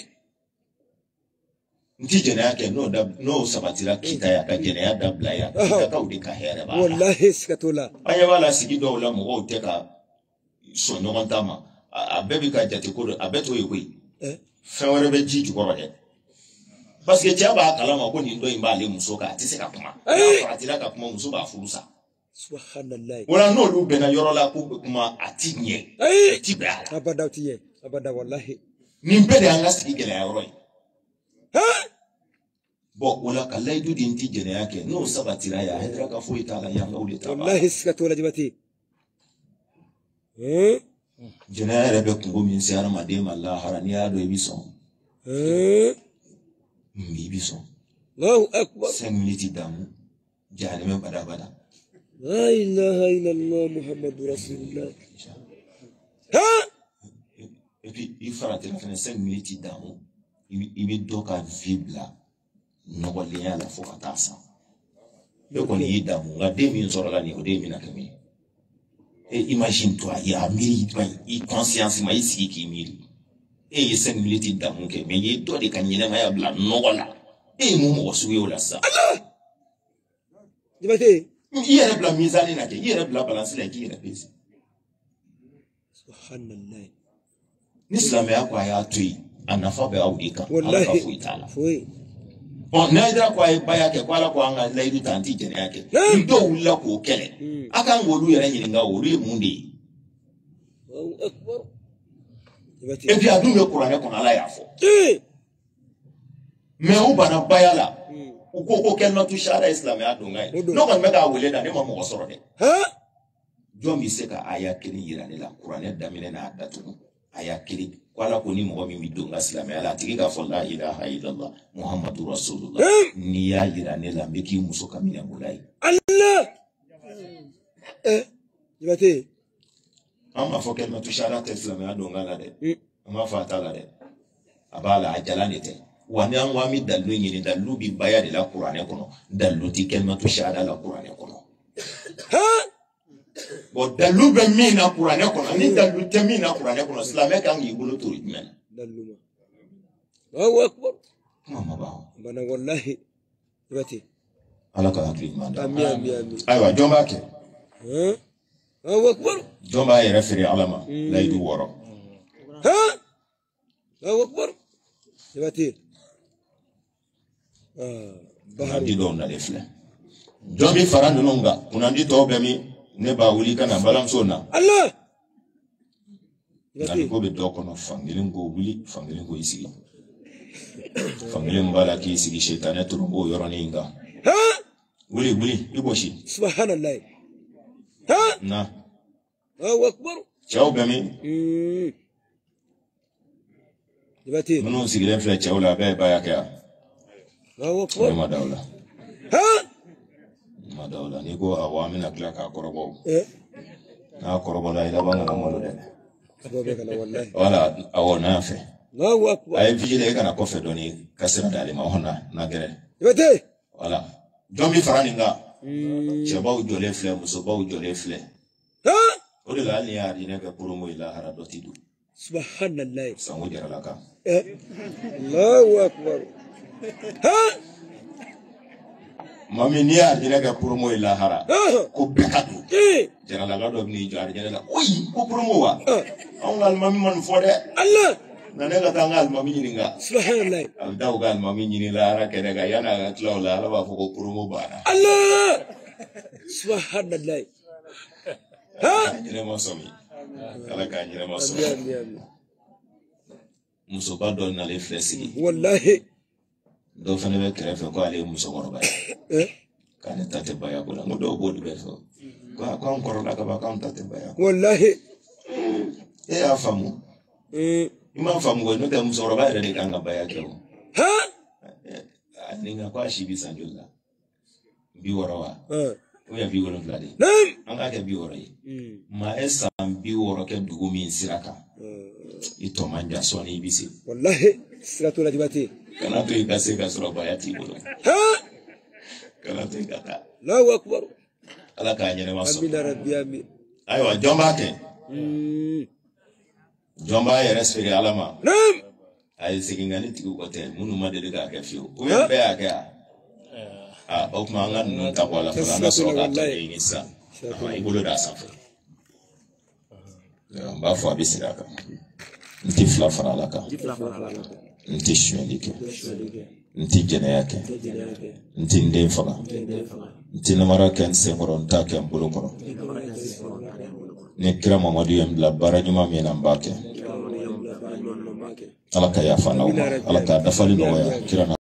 n tɛ jɛnɛya kɛ n'o n'o sabatira kita ya ka jɛnɛya dabila ya kitakaw de ka hɛrɛ b'a la wallahi siga t'o la an ɲɛ b'a la sigi dɔw la mɔgɔw tɛ ka sɔn ɲɔgɔn ta ma a bɛɛ bɛ ka jate ko a bɛɛ t'o ye koyi fɛn wɛrɛ bɛ ji jukɔrɔ dɛ parce que cɛ b'a kalama ko nin dɔ in b'ale muso kan a tɛ se ka kuma n'a faratira ka kuma muso b'a furu sa subhanallah wala n'olu bɛnna yɔrɔ la k'u bɛ kuma a ti ɲɛ a ti bɛn a la abada ti ɲɛ abada wallahi nin bɛɛ de y'an ka sigi gɛlɛya yɔrɔ ye bɔn o la ka layidu di n ti jɛnɛya kɛ n'o sabatira ya Hayidara ka foyi t'a la yan ka o de ta b'a la wallahi siga t'o la jabate eh jina rebe kungo min siara madema Allah harani ado ebison eh mbibison Allahu akbar cinq minutes damu jahannam bada bada la ilaha illallah muhammadur rasulullah ha et puis il fera téléphone cinq minutes damu il veut doka vibla no liya la fo atasa yo ko ni damu nga de min soro la ni o de min akami et imagine toi il y a mille il conscience ma ici qui mille et il cinq minutes damu ke mais il doit de kanyina ma ya bla no wala et mu mo suyo la sa Allah dibate il y a la mizani na ke il y a la balance la qui repese subhanallah l'islam ya kwa ya tui anafa be audika wallahi fuitala foi on naidra kwa baya ke kwala kwa anga laidu tanti jene yake ndo ulla ko kele aka ngolu yere nyinga wolu mundi Allahu akbar dibate et puis adu me Qur'an ko ala yafo eh mais u bana bayala u ko ko kelma tu shara islam ya dunga no kon mega wele da ne ma mo soro de ha jomi seka aya kiri yirani la Qur'an da mine na adatu aya kiri kwala ko ni mo mi midonga islam ya la tigi ka fo la ilaha illallah muhammadur rasulullah ni ya yirani la mbeki muso kamina mulai Allah eh dibate amma fo kelma tu shara ta islam ya dunga la de amma fata la de abala ajalani te wani an wami dallu nyini dallu bi bayani la Qur'an kono dallu ti kelma tu shara la Qur'an kono ha bo dallu be mina Qur'an kono ni dallu te mina Qur'an kono islamé kan yi bulu to men dalluma Allahu akbar mama ba bana wallahi dibate alaka hakli manda amin amin amin aywa jomba ke ha Allahu akbar jomba yi referi alama laydu woro ha Allahu akbar dibate ah bahar di don na defle jombi faranu nunga kunandi to be mi ne ba wuli kana balam sona Allah na ko be do kono fangilin go wuli fangilin go isi fangilin bala ki isi shaytan turungo yoroni nga ha wuli wuli iboshi subhanallah ha na Allahu akbar chaw be mi mm dibate munu sigilen fle chaw la be ba yakya Allahu akbar ma dawla ha ma dawla ni go awamina kla ka korobo eh na korobo la ila banga na molo de ababe kana wallahi wala awona fe Allahu akbar ay vigile kana ko fe doni kasira dali ma hona na gere dibate wala jombi faraninga chabaw jole fle muso baw jole fle ha o de la ni ya dine ka promo ila hara dotidu subhanallah sango jara la ka eh Allahu akbar ha mami ni ya dine ka promo ila hara ha ko bekatu eh jara la do ni jara jara la oyi ko promo wa on gal mami man fode Allah na ne ga tangal mami nyinga subhanallah al daw gal mami nyini la hara kene ga yana ga tlaw la la ba ko promo bana Allah subhanallah ha nyine mo somi kala ka nyine mo somi amin amin muso ba do na le flesi wallahi do fane be krefe ko ale muso goroba eh kan tate baya ko ngo do bodi be so ko ko on korola ka ba kan tate baya wallahi e afamu eh imam famu go no te muso goroba ere de kan ga baya ke o ha ninga kwa shibi sanjola bi worowa ha o ya bi woro flade nam an ka ke bi woro yi ma esa bi woro ke dugu min siraka ito manja soni bisi wallahi siratu la dibate kana to ikase ka soro baya ti bolo ha kana to ikata Allahu akbar ala ka nyene maso amin rabbi amin aywa jomba ke mm jomba ya respect alama nam ay sigingani tigu hotel munu ma de ga ka fiu o ya be aga ah o ma ngan nun ta wala fala na so ka to ni sa ma ibolo da sa fa ya ba fo abisira ka nti fla fara la ka nti shweli ke nti jene yake nti ndem fala nti namara kan se koron ta ke mbolo koron ne kira mamadu yam la barajuma mi nan bake ala ka yafa na ala ka dafali no ya kira